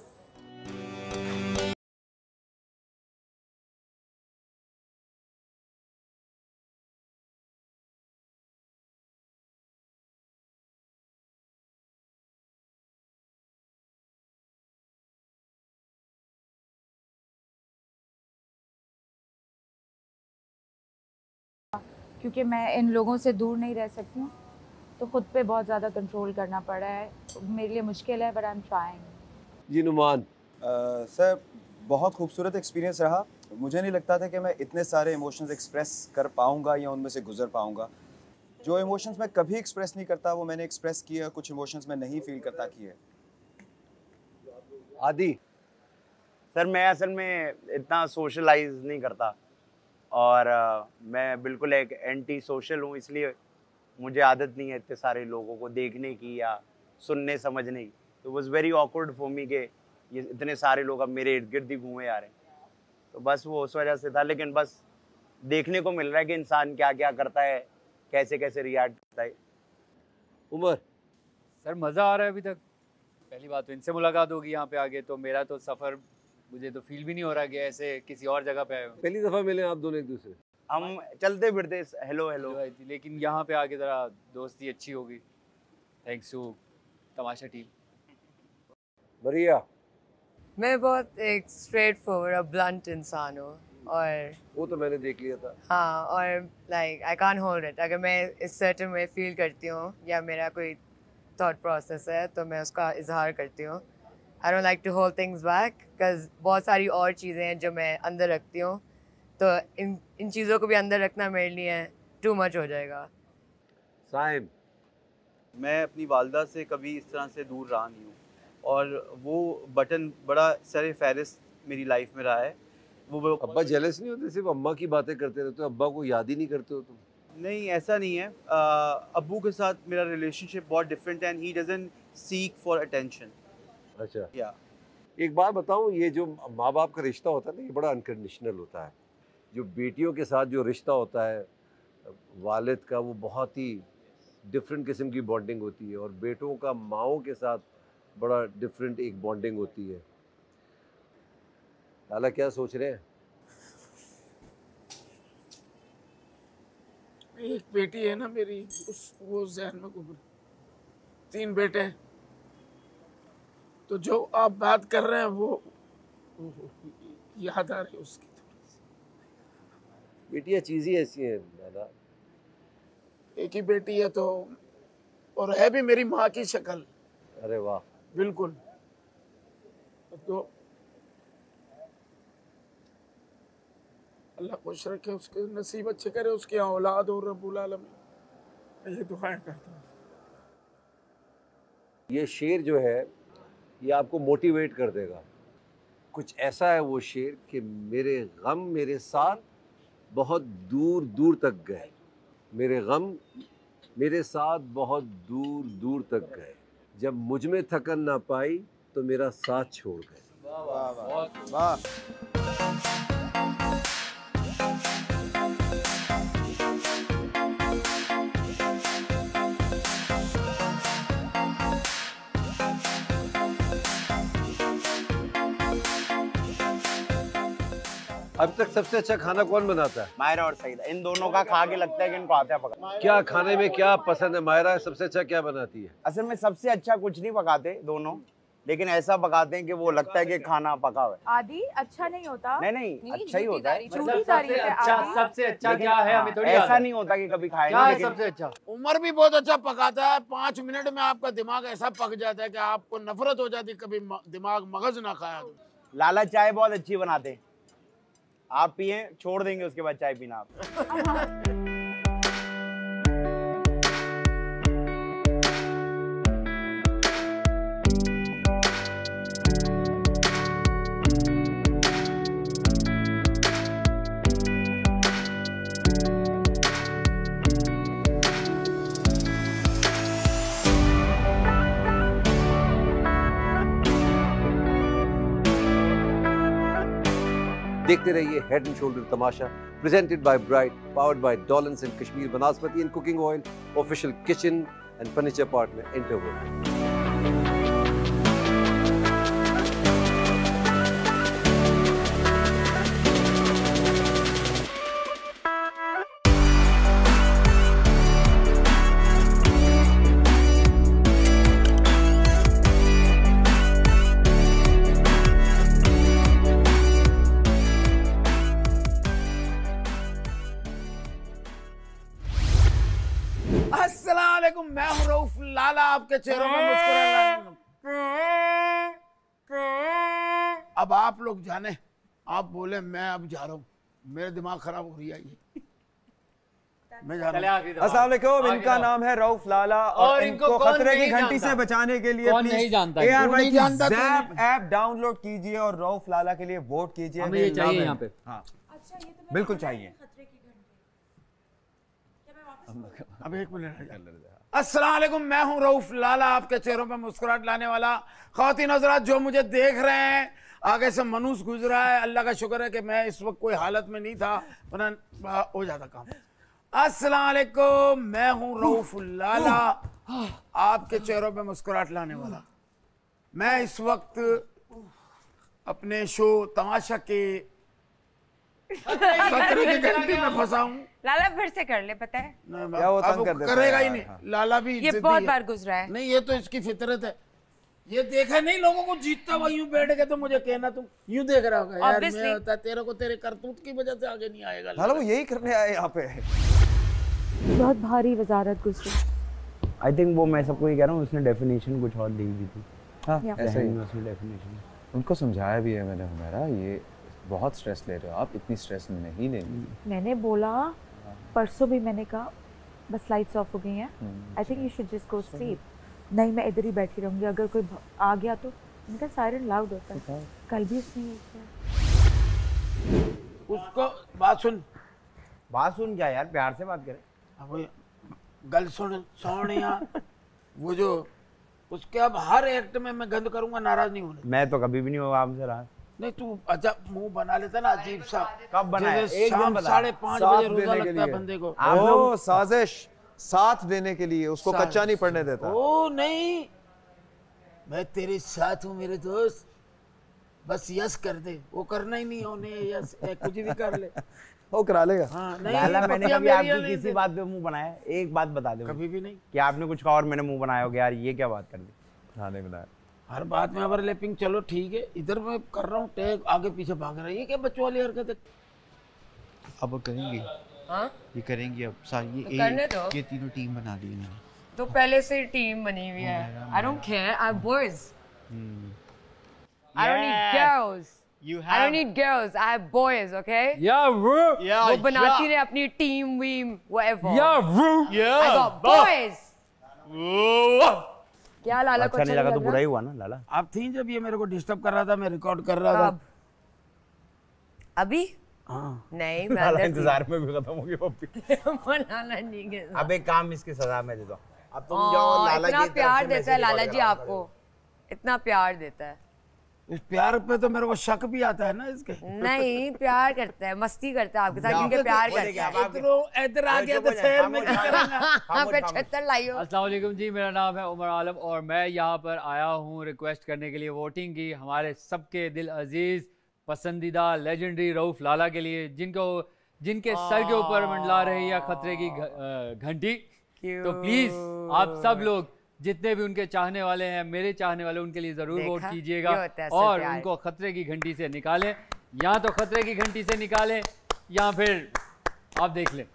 Speaker 8: क्योंकि मैं इन लोगों से दूर नहीं रह सकती हूँ, तो खुद पे बहुत ज़्यादा कंट्रोल करना पड़ा है। मेरे लिए मुश्किल है, बट आई एम ट्राइंग।
Speaker 13: जी नुमान।
Speaker 15: सर बहुत खूबसूरत एक्सपीरियंस रहा। मुझे नहीं लगता था कि मैं इतने सारे इमोशंस एक्सप्रेस कर पाऊँगा या उनमें से गुजर पाऊँगा। जो इमोशंस मैं कभी एक्सप्रेस नहीं करता वो मैंने एक्सप्रेस किया। कुछ इमोशंस मैं नहीं फील करता किए।
Speaker 13: आदि।
Speaker 12: सर मैं असल में इतना सोशलाइज नहीं करता और uh, मैं बिल्कुल एक एंटी सोशल हूँ, इसलिए मुझे आदत नहीं है इतने सारे लोगों को देखने की या सुनने समझने की। तो was very awkward for me के ये इतने सारे लोग अब मेरे इर्द गिर्द ही घूमे आ रहे हैं, तो बस वो उस वजह से था। लेकिन बस देखने को मिल रहा है कि इंसान क्या क्या करता है, कैसे कैसे रिएक्ट करता है।
Speaker 13: उमर।
Speaker 2: सर मज़ा आ रहा है अभी तक। पहली बात तो इनसे मुलाकात होगी यहाँ पे आगे, तो मेरा तो सफ़र मुझे तो फील भी नहीं हो रहा कि ऐसे किसी और जगह पे आए हो।
Speaker 13: पहली दफ़ा मिले आप दोनों एक दूसरे।
Speaker 12: हम चलते फिरते हेलो हेलो,
Speaker 2: लेकिन यहाँ पे आके ज़रा दोस्ती अच्छी होगी। Thanks to Tamasha team.
Speaker 13: बढ़िया।
Speaker 5: मैं बहुत एक स्ट्रेट फॉरवर्ड और ब्लंट इंसान हूँ, और
Speaker 13: वो तो मैंने देख लिया था।
Speaker 5: हाँ, और like I can't hold it. अगर मैं इस सर्टेन वे फील करती हूँ या मेरा कोई थॉट प्रोसेस है तो मैं उसका इजहार करती हूँ। I don't like to hold things back, because बहुत सारी और चीज़ें हैं जो मैं अंदर रखती हूँ, तो इन इन चीज़ों को भी अंदर रखना मेरे लिए टू मच हो जाएगा।
Speaker 13: साइम।
Speaker 15: मैं अपनी वालदा से कभी इस तरह से दूर रहा नहीं हूँ, और वो बटन बड़ा सर फहरिस्त मेरी लाइफ में रहा है। वो
Speaker 13: अब्बा जेलस नहीं होते? सिर्फ अम्मा की बातें करते रहते हो, अब्बा को याद ही नहीं करते हो तुम?
Speaker 15: नहीं, ऐसा नहीं है। आ, अब्बू के साथ मेरा रिलेशनशिप बहुत डिफरेंट है and he doesn't seek for attention.
Speaker 13: अच्छा।
Speaker 15: या
Speaker 13: एक बात बताऊं, ये जो माँ बाप का रिश्ता होता है ना, ये बड़ा अनकंडीशनल होता है। जो बेटियों के साथ जो रिश्ता होता है वालिद का, वो बहुत ही डिफरेंट किस्म की बॉन्डिंग होती है, और बेटों का माओं के साथ बड़ा डिफरेंट एक बॉन्डिंग होती है। लाला क्या सोच रहे हैं?
Speaker 7: एक बेटी है ना मेरी, उस वो जहन में घूम रही। तीन बेटे हैं, तो जो आप बात कर रहे हैं वो याद आ रही है उसकी।
Speaker 13: बेटियां चीज़ ही ऐसी है दादा।
Speaker 7: एक ही बेटी है तो, और है भी मेरी माँ की शक्ल।
Speaker 13: अरे वाह।
Speaker 7: बिल्कुल। तो अल्लाह खुश रखे, उसके नसीब अच्छे करे, उसकी औलाद और रब्बुल आलमीन, ये दुआएं करता हूँ।
Speaker 13: ये शेर जो है ये आपको मोटिवेट कर देगा। कुछ ऐसा है वो शेर कि मेरे गम मेरे साथ बहुत दूर दूर तक गए, मेरे गम मेरे साथ बहुत दूर दूर तक गए, जब मुझ में थकन ना पाई तो मेरा साथ छोड़ गए।
Speaker 4: वाह वाह वाह।
Speaker 13: अब तक सबसे अच्छा खाना कौन बनाता है?
Speaker 12: मायरा और सईदा, इन दोनों का खा के लगता है कि इनको आता है पकाना।
Speaker 13: क्या खाने में क्या पसंद है? मायरा सबसे अच्छा क्या बनाती है?
Speaker 12: असल में सबसे अच्छा कुछ नहीं पकाते दोनों, लेकिन ऐसा पकाते हैं कि वो लगता है कि खाना पका हुआ है।
Speaker 16: आदि अच्छा नहीं होता।
Speaker 12: नहीं नहीं, नहीं अच्छा ही होता है।
Speaker 2: मतलब सबसे अच्छा सबसे अच्छा क्या है हमें थोड़ी
Speaker 12: ऐसा नहीं होता कि कभी खाए।
Speaker 2: क्या है सबसे अच्छा?
Speaker 7: उमर भी बहुत अच्छा पकाता है, पाँच मिनट में आपका दिमाग ऐसा पक जाता है कि आपको नफरत हो जाती, कभी दिमाग मगज ना खाया।
Speaker 12: लाला चाय बहुत अच्छी बनाते हैं, आप पिए छोड़ देंगे उसके बाद चाय पीना आप।
Speaker 13: देखते रहिए head and shoulder Tamasha, presented by bright, powered by Dawlance and Kashmir Banaspati and cooking oil, official kitchen and furniture partner Interwood.
Speaker 7: मैं हूं रऊफ लाला, आपके चेहरों में मुस्कुराना। अब आप लोग जाने, आप बोले मैं अब जा रहा हूँ, मेरा दिमाग खराब हो रही है ये। मैं जा रहा हूँ।
Speaker 15: अस्सलाम वालेकुम, इनका नाम है रऊफ लाला और, और इनको खतरे की घंटी से बचाने के लिए
Speaker 2: नहीं जानता
Speaker 15: ज़ैप ऐप डाउनलोड कीजिए और रऊफ लाला के लिए वोट कीजिए।
Speaker 2: हमें ये चाहिए यहाँ पे।
Speaker 15: हाँ बिल्कुल चाहिए।
Speaker 7: अब एक मिनट। अस्सलाम वालेकुम, मैं हूं रऊफ लाला, आपके चेहरों पे मुस्कुराहट लाने वाला। ख़वातीन हज़रात जो मुझे देख रहे हैं, आगे से मनूस गुजरा है, अल्लाह का शुक्र है कि मैं इस वक्त कोई हालत में नहीं था, वरना हो जाता काम। अस्सलाम वालेकुम, मैं हूं रऊफ लाला, आपके चेहरों पे मुस्कुराहट लाने वाला। मैं इस वक्त अपने शो तमाशा के खतरे की घंटी में फंसा हूँ।
Speaker 16: लाला फिर से कर ले, पता है
Speaker 15: क्या वो तंग कर देता
Speaker 7: करेगा ही नहीं। हाँ। लाला भी
Speaker 16: ये बहुत बार गुजरा है।
Speaker 7: नहीं ये तो इसकी फितरत है, ये देखा नहीं लोगों को जीतता हुआ यूं बैठ के, तो मुझे कहना तुम यूं देख रहा होगा यार, मैं होता है तेरे को तेरे करतूत की वजह से आगे नहीं आएगा।
Speaker 15: लाला वो यही करने आए यहाँ पे।
Speaker 9: बहुत भारी वजारत गुजरी।
Speaker 12: आई थिंक वो मैं सबको ये कह रहा हूँ, उसने डेफिनेशन कुछ और दी भी थी।
Speaker 15: हाँ ऐसा ही
Speaker 12: उसने डेफिनेशन
Speaker 15: उनको समझाया भी है मैंने। हमारा ये बहुत स्ट्रेस ले रहे हो आप, इतनी स्ट्रेस नहीं लेनी।
Speaker 9: मैंने बोला परसों भी, मैंने कहा बस लाइट्स ऑफ हो गई हैं, I think you should just go sleep. नहीं मैं इधर ही बैठी रहूंगी, अगर कोई आ गया तो इनका सायरन लाउड होता है। कल भी उसने ये किया।
Speaker 7: उसको बात सुन,
Speaker 12: बात सुन क्या यार, प्यार से बात करे।
Speaker 7: अब गल सुन सोनिया, वो जो उसके अब हर एक्ट में मैं गंद करूंगा, नाराज नहीं होने।
Speaker 12: मैं तो कभी भी नहीं होगा आपसे रहा।
Speaker 7: नहीं तू अच्छा मुंह बना लेता ना अजीब सा।
Speaker 12: कब बनाया? एक
Speaker 7: शाम साढ़े पाँच बजे रोजा लगता है बंदे को।
Speaker 15: ओ साजिश, साथ देने के लिए, उसको कच्चा नहीं पड़ने देता।
Speaker 7: ओ नहीं, मैं तेरे साथ हूँ मेरे दोस्त, बस यस कर दे। वो करना ही नहीं होने यस, कुछ भी कर ले
Speaker 15: वो करा लेगा।
Speaker 7: हाँ, नहीं,
Speaker 12: लाला मैंने कभी आपकी किसी बात पे मुंह बनाया? एक बात बता दो
Speaker 7: कभी भी नहीं
Speaker 12: कि आपने कुछ कहा और मैंने मुंह बनाया हो यार ये क्या बात कर दी?
Speaker 15: हाँ नहीं बनाया।
Speaker 7: हर बात में ओवरलैपिंग, चलो ठीक है, इधर मैं कर रहा हूँ टेक, आगे पीछे भाग रहा है, ये क्या बच्चों वाली हरकत है?
Speaker 4: अब वो करेंगे,
Speaker 5: हाँ
Speaker 4: ये करेंगे अब सारी,
Speaker 5: तो
Speaker 4: ये
Speaker 5: करने दो।
Speaker 4: ये तीनों टीम बना दी इन्होंने।
Speaker 5: तो पहले से टीम बनी हुई है। I don't care, I'm boys. I don't need girls.
Speaker 4: You
Speaker 5: I don't need girls. I have boys, okay?
Speaker 2: Yeah, bro.
Speaker 5: Yeah. वो बनाती रहे अपनी टीम, वीम, whatever.
Speaker 2: Yeah, bro.
Speaker 5: Yeah. I got boys. क्या लाला को
Speaker 12: अच्छा नहीं लगा तो बुरा ही हुआ ना लाला।
Speaker 7: आप थी जब ये मेरे को डिस्टर्ब कर रहा था, मैं रिकॉर्ड कर रहा था।
Speaker 5: अभी?
Speaker 7: हाँ।
Speaker 5: नहीं, मैं
Speaker 12: लाला इंतजार में भी खत्म हो गया पप्पी।
Speaker 5: लाला नहीं गया।
Speaker 12: अब एक काम इसकी सजा मैं देता हूँ। अब तुम जाओ लाला
Speaker 5: इतना प्यार देता है लाला जी आपको, इतना प्यार देता है।
Speaker 7: इस प्यार पे तो मेरे को शक भी आता है ना इसके।
Speaker 5: नहीं, प्यार करता है, मस्ती करता है आपके साथ, क्योंकि प्यार करता है।
Speaker 7: इधर इधर आ गया तो शहर में क्या करेंगे?
Speaker 5: पे छत्तर लाइयो।
Speaker 2: अस्सलाम वालेकुम जी, मेरा नाम है उमर आलम और मैं यहाँ पर आया हूँ रिक्वेस्ट करने के लिए वोटिंग की हमारे सबके दिल अजीज पसंदीदा लेजेंडरी रऊफ लाला के लिए, जिनको जिनके सर के ऊपर मंडला रही है खतरे की घंटी। तो प्लीज आप सब लोग जितने भी उनके चाहने वाले हैं, मेरे चाहने वाले, उनके लिए जरूर वोट कीजिएगा और उनको खतरे की घंटी से निकालें। या तो खतरे की घंटी से निकालें या फिर आप देख लें।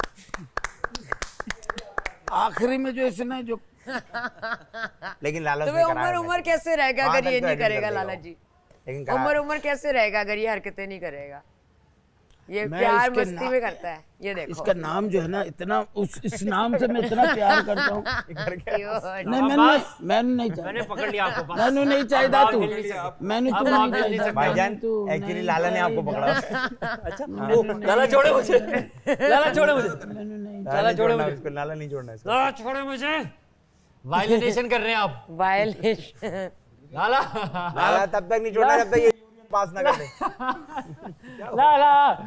Speaker 7: आखिरी में जो इसने जो
Speaker 12: लेकिन लाला
Speaker 5: तो उम्र उम्र कैसे रहेगा अगर ये नहीं करेगा लाला जी? उम्र उम्र कैसे रहेगा अगर ये हरकतें नहीं करेगा? ये प्यार मस्ती में करता है, ये देखो।
Speaker 7: इसका नाम जो है ना, इतना उस इस नाम से मैं इतना प्यार करता हूँ। नहीं मैंने मैंने नहीं चाहिए,
Speaker 12: मैंने पकड़ लिया आपको।
Speaker 7: मैंने नहीं चाहिए तू, मैंने तू नहीं चाहिए।
Speaker 12: भाईजान एक्चुअली लाला ने आपको पकड़ा।
Speaker 2: अच्छा लाला छोड़े मुझे, लाला छोड़े मुझे, लाला छोड़े मुझे,
Speaker 12: लाला नहीं छोड़ना इसको,
Speaker 2: लाला छोड़े मुझे। वायलेशन कर रहे हैं आप,
Speaker 5: वायलेशन।
Speaker 2: लाला
Speaker 12: लाला तब तक नहीं छोड़ना जब तक ये पास ना कर दे।
Speaker 2: लाला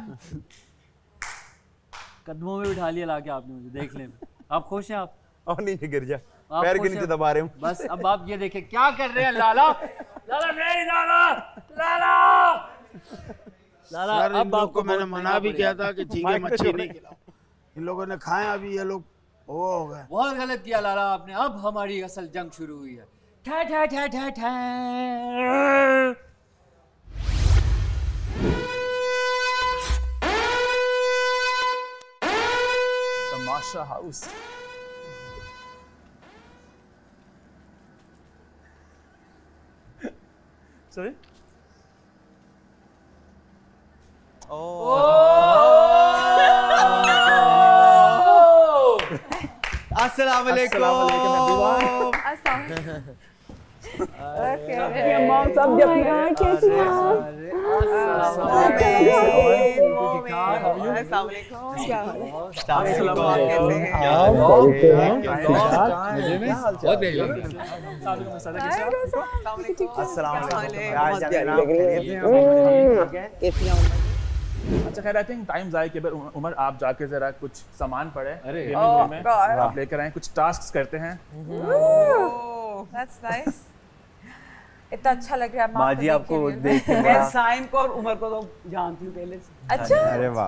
Speaker 2: कदमों में उठा लिया लाके आपने मुझे, देख लें। आप खुश हैं? आप
Speaker 12: और नीचे गिर जा, पैर के नीचे दबा रहे हूँ।
Speaker 2: बस अब आप ये देखें क्या कर रहे हैं लाला। लाला नहीं, लाला लाला
Speaker 7: लाला अब आपको मैंने मना भी किया था कि ठीक है मच्छी नहीं खिलाओ, इन लोगों ने खाए, अभी ये लोग वो हो गए।
Speaker 2: बहुत गलत किया लाला आपने, अब हमारी असल जंग शुरू हुई है। ठा ठा ठा ठा ठा।
Speaker 14: तमाशा हाउस। सॉरी।
Speaker 4: अस्सलाम वालेकुम।
Speaker 3: सब जब कैसी हैं
Speaker 14: अच्छा खैर, आई थिंक टाइम आए कि उमर आप जाके जरा कुछ सामान पड़े
Speaker 2: अरे
Speaker 14: में आप लेकर आए, कुछ टास्क करते हैं।
Speaker 3: That's nice.
Speaker 16: इतना अच्छा लग रहा है
Speaker 4: माँ जी आपको देख के।
Speaker 3: मैं साइम को और उमर को तो जानती हूँ पहले से।
Speaker 16: अच्छा।
Speaker 4: अरे वाह।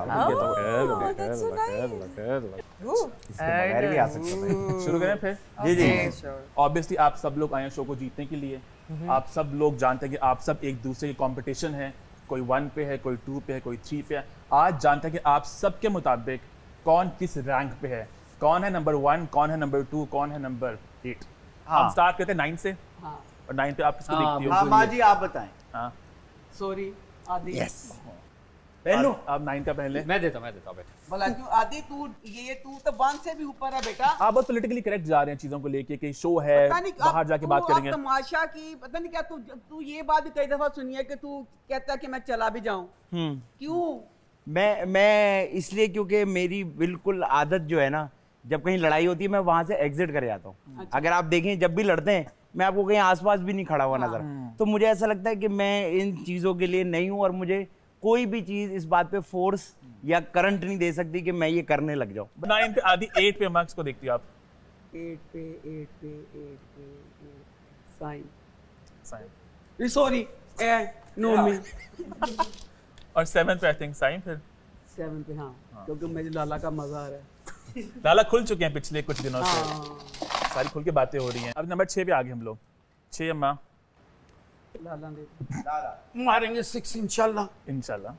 Speaker 14: शुरू करें फिर?
Speaker 4: जी जी।
Speaker 14: ऑब्वियसली आप सब लोग आए शो को जीतने के लिए। आप सब लोग जानते हैं कि आप सब एक दूसरे की कंपटीशन है, कोई वन पे है, कोई टू पे है, कोई थ्री पे है। आज जानते हैं कि आप सबके मुताबिक कौन किस रैंक पे है, कौन है नंबर वन, कौन है नंबर टू, कौन है नंबर एट।
Speaker 4: हाँ।
Speaker 14: हम स्टार्ट करते हैं नाइन से।
Speaker 3: हाँ।
Speaker 14: और नाइन पे आप किसको
Speaker 2: हाँ,
Speaker 14: देखती हो?
Speaker 4: हाँ माँ जी आप बताएं।
Speaker 14: हाँ
Speaker 3: सॉरी आदि।
Speaker 4: यस। पहन लो।
Speaker 14: आप नाइन का पहले।
Speaker 2: मैं देता मैं देता बेटा।
Speaker 3: बोला क्यों आदि, तू ये तू तो वन से भी ऊपर है बेटा।
Speaker 14: आप बहुत पॉलिटिकली करेक्ट जा रहे हैं चीजों को लेके कि शो है, बाहर जाके बात करेंगे।
Speaker 3: तमाशा की पता नहीं क्या, तू तू ये बात भी कई दफा सुनी है कि तू कहता है कि मैं चला भी जाऊं। क्यों?
Speaker 12: मैं मैं इसलिए क्योंकि मेरी बिल्कुल आदत जो है ना, जब कहीं लड़ाई होती है मैं वहां से एग्जिट कर जाता हूँ। अच्छा। अगर आप देखें जब भी लड़ते हैं मैं आपको कहीं आसपास भी नहीं खड़ा हुआ नजर। तो मुझे ऐसा लगता है कि मैं इन चीजों के लिए नहीं हूँ और मुझे कोई भी चीज इस बात पे फोर्स या करंट नहीं दे सकती कि मैं ये करने लग जाऊँ।
Speaker 14: नाइन पे आदि, एट पे मार्क्स को देखती हो आप?
Speaker 3: एट पे एट पे एट पे साइन
Speaker 14: साइन
Speaker 3: सॉरी ए नो मी।
Speaker 14: और सेवन पे आई थिंक साइन। फिर
Speaker 3: सेवन पे हाँ, क्योंकि मुझे लाला का मजा आ रहा है।
Speaker 14: लाला खुल चुके हैं पिछले कुछ दिनों से, सारी खुल के बातें हो रही हैं। अब नंबर छह पे आ गए हम लोग। छह अम्मा
Speaker 7: लाला दे लाला मारेंगे सिक्स इंशाल्लाह
Speaker 14: इंशाल्लाह।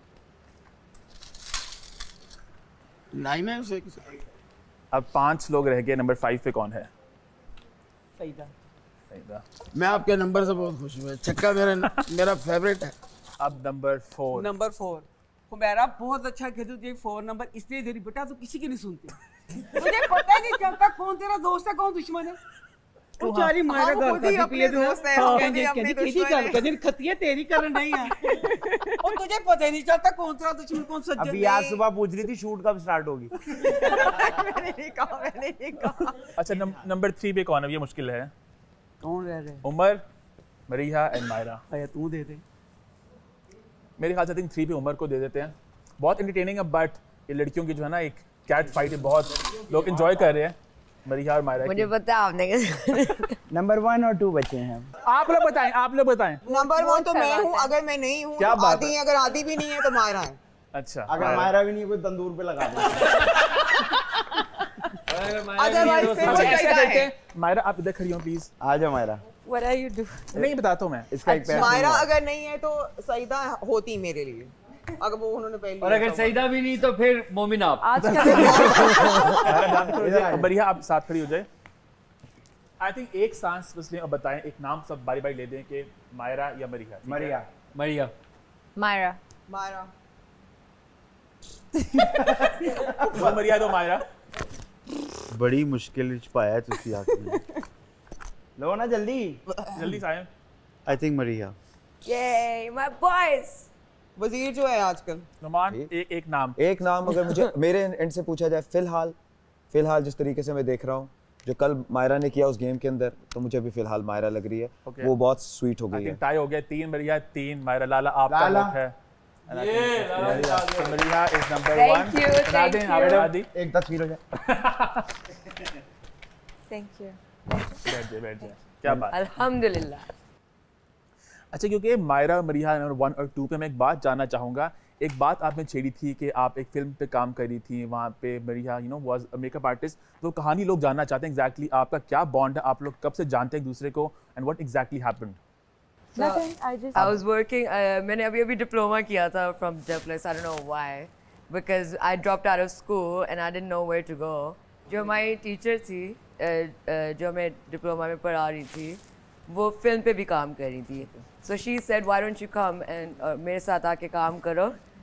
Speaker 7: नाइन है उसे।
Speaker 14: अब पांच लोग रह गए, नंबर फाइव पे कौन है?
Speaker 7: सईदा।
Speaker 14: सईदा।
Speaker 7: मैं आपके नंबर से बहुत खुश हूँ, छक्का मेरा मेरा फेवरेट है।
Speaker 14: अब number four.
Speaker 17: Number four Humaira बहुत अच्छा खेलती थी। फोर नंबर इसलिए दे रही बेटा तो किसी की नहीं सुनती। मुझे पता ही नहीं चलता कौन तेरा दोस्त है कौन दुश्मन है। तू चारी मायरा गल करदी पई है दोस्त है कहंदी अपनी किसी गल करदी खतिया तेरी करन नहीं है। और तुझे पता ही नहीं चलता कौन तेरा दुश्मन कौन सज्जन।
Speaker 12: अभी आज सुबह पूछ रही थी शूट कब स्टार्ट होगी।
Speaker 3: मैंने नहीं कहा मैंने नहीं कहा।
Speaker 14: अच्छा नंबर थ्री पे कौन है? ये मुश्किल है।
Speaker 17: कौन रह रहे?
Speaker 14: उमर, मरीहा एंड मायरा।
Speaker 17: आया तू दे दे।
Speaker 14: मेरे ख्याल से थिंक थ्री पे उमर को दे देते हैं। बहुत एंटरटेनिंग है, बट ये लड़कियों की जो है ना एक कैट फाइट है, बहुत लोग एंजॉय कर रहे हैं। मरीहा और मायरा
Speaker 5: मुझे पता है आपने
Speaker 12: नंबर वन और टू बचे हैं।
Speaker 14: आप लोग बताएं, आप लोग बताएं।
Speaker 3: नंबर वन तो मैं हूँ, अगर मैं नहीं हूँ तो आदि है, अगर आदि भी नहीं है तो मायरा है।
Speaker 14: अच्छा
Speaker 12: अगर मायरा भी नहीं है कोई तंदूर पे लगा दो।
Speaker 14: अदरवाइज फिर वो ऐसा करते हैं। मायरा आप इधर खड़ी हो प्लीज।
Speaker 12: आ जाओ Myra.
Speaker 3: What are you doing?
Speaker 14: नहीं बताता हूँ मैं।
Speaker 12: इसका एक पैर
Speaker 3: मायरा अगर नहीं है तो सईदा होती मेरे लिए, अगर वो उन्होंने पहले।
Speaker 2: और अगर सईदा भी नहीं तो फिर मोमिन आप।
Speaker 14: बढ़िया आप साथ खड़ी हो जाए। आई थिंक एक सांस बस लें और बताएं, एक नाम सब बारी बारी ले दें कि मायरा या मरीहा।
Speaker 12: मरीहा।
Speaker 2: मरीहा।
Speaker 6: मायरा।
Speaker 3: मायरा।
Speaker 14: वो मरीहा तो मायरा।
Speaker 12: बड़ी मुश्किल पाया तुसी आके। लो ना जल्दी
Speaker 14: जल्दी Saim.
Speaker 12: I think Mariha.
Speaker 3: Yay, my boys. वजीर जो है आजकल।
Speaker 14: नुमान एक एक नाम।
Speaker 15: एक नाम अगर मुझे मेरे एंड से पूछा जाए, फिलहाल फिलहाल जिस तरीके से मैं देख रहा हूँ जो कल मायरा ने किया उस गेम के अंदर, तो मुझे भी फिलहाल मायरा लग रही है। okay. वो बहुत स्वीट हो गई है।
Speaker 14: टाई हो गया, तीन मरीहा तीन मायरा। लाला आपका वोट है। ये Mariha is number one.
Speaker 6: Thank you thank you.
Speaker 12: एक तस्वीर हो जाए।
Speaker 6: Thank you.
Speaker 14: बैठ जाए बैठ जाए। क्या बात।
Speaker 5: अल्हम्दुलिल्लाह।
Speaker 14: अच्छा क्योंकि मायरा मरीहा नंबर वन और टू पे मैं एक बात जानना चाहूँगा। एक बात आपने छेड़ी थी कि आप एक फिल्म पे काम कर रही थी, वहाँ पे Mariha you know was a makeup artist. तो कहानी लोग जानना चाहते हैं एग्जैक्टली आपका क्या बॉन्ड है, आप लोग कब से जानते हैं एक दूसरे को and what exactly happened?
Speaker 5: I was working. Uh, मैंने अभी अभी डिप्लोमा किया था from Douglas. I don't know why, because I dropped out of school and I didn't know where to go. जो हमारी टीचर थी, uh, uh, जो मैं डिप्लोमा में पढ़ा रही थी, वो फिल्म पे भी काम कर रही थी। So she said, why don't you come and uh, मेरे साथ आके काम करो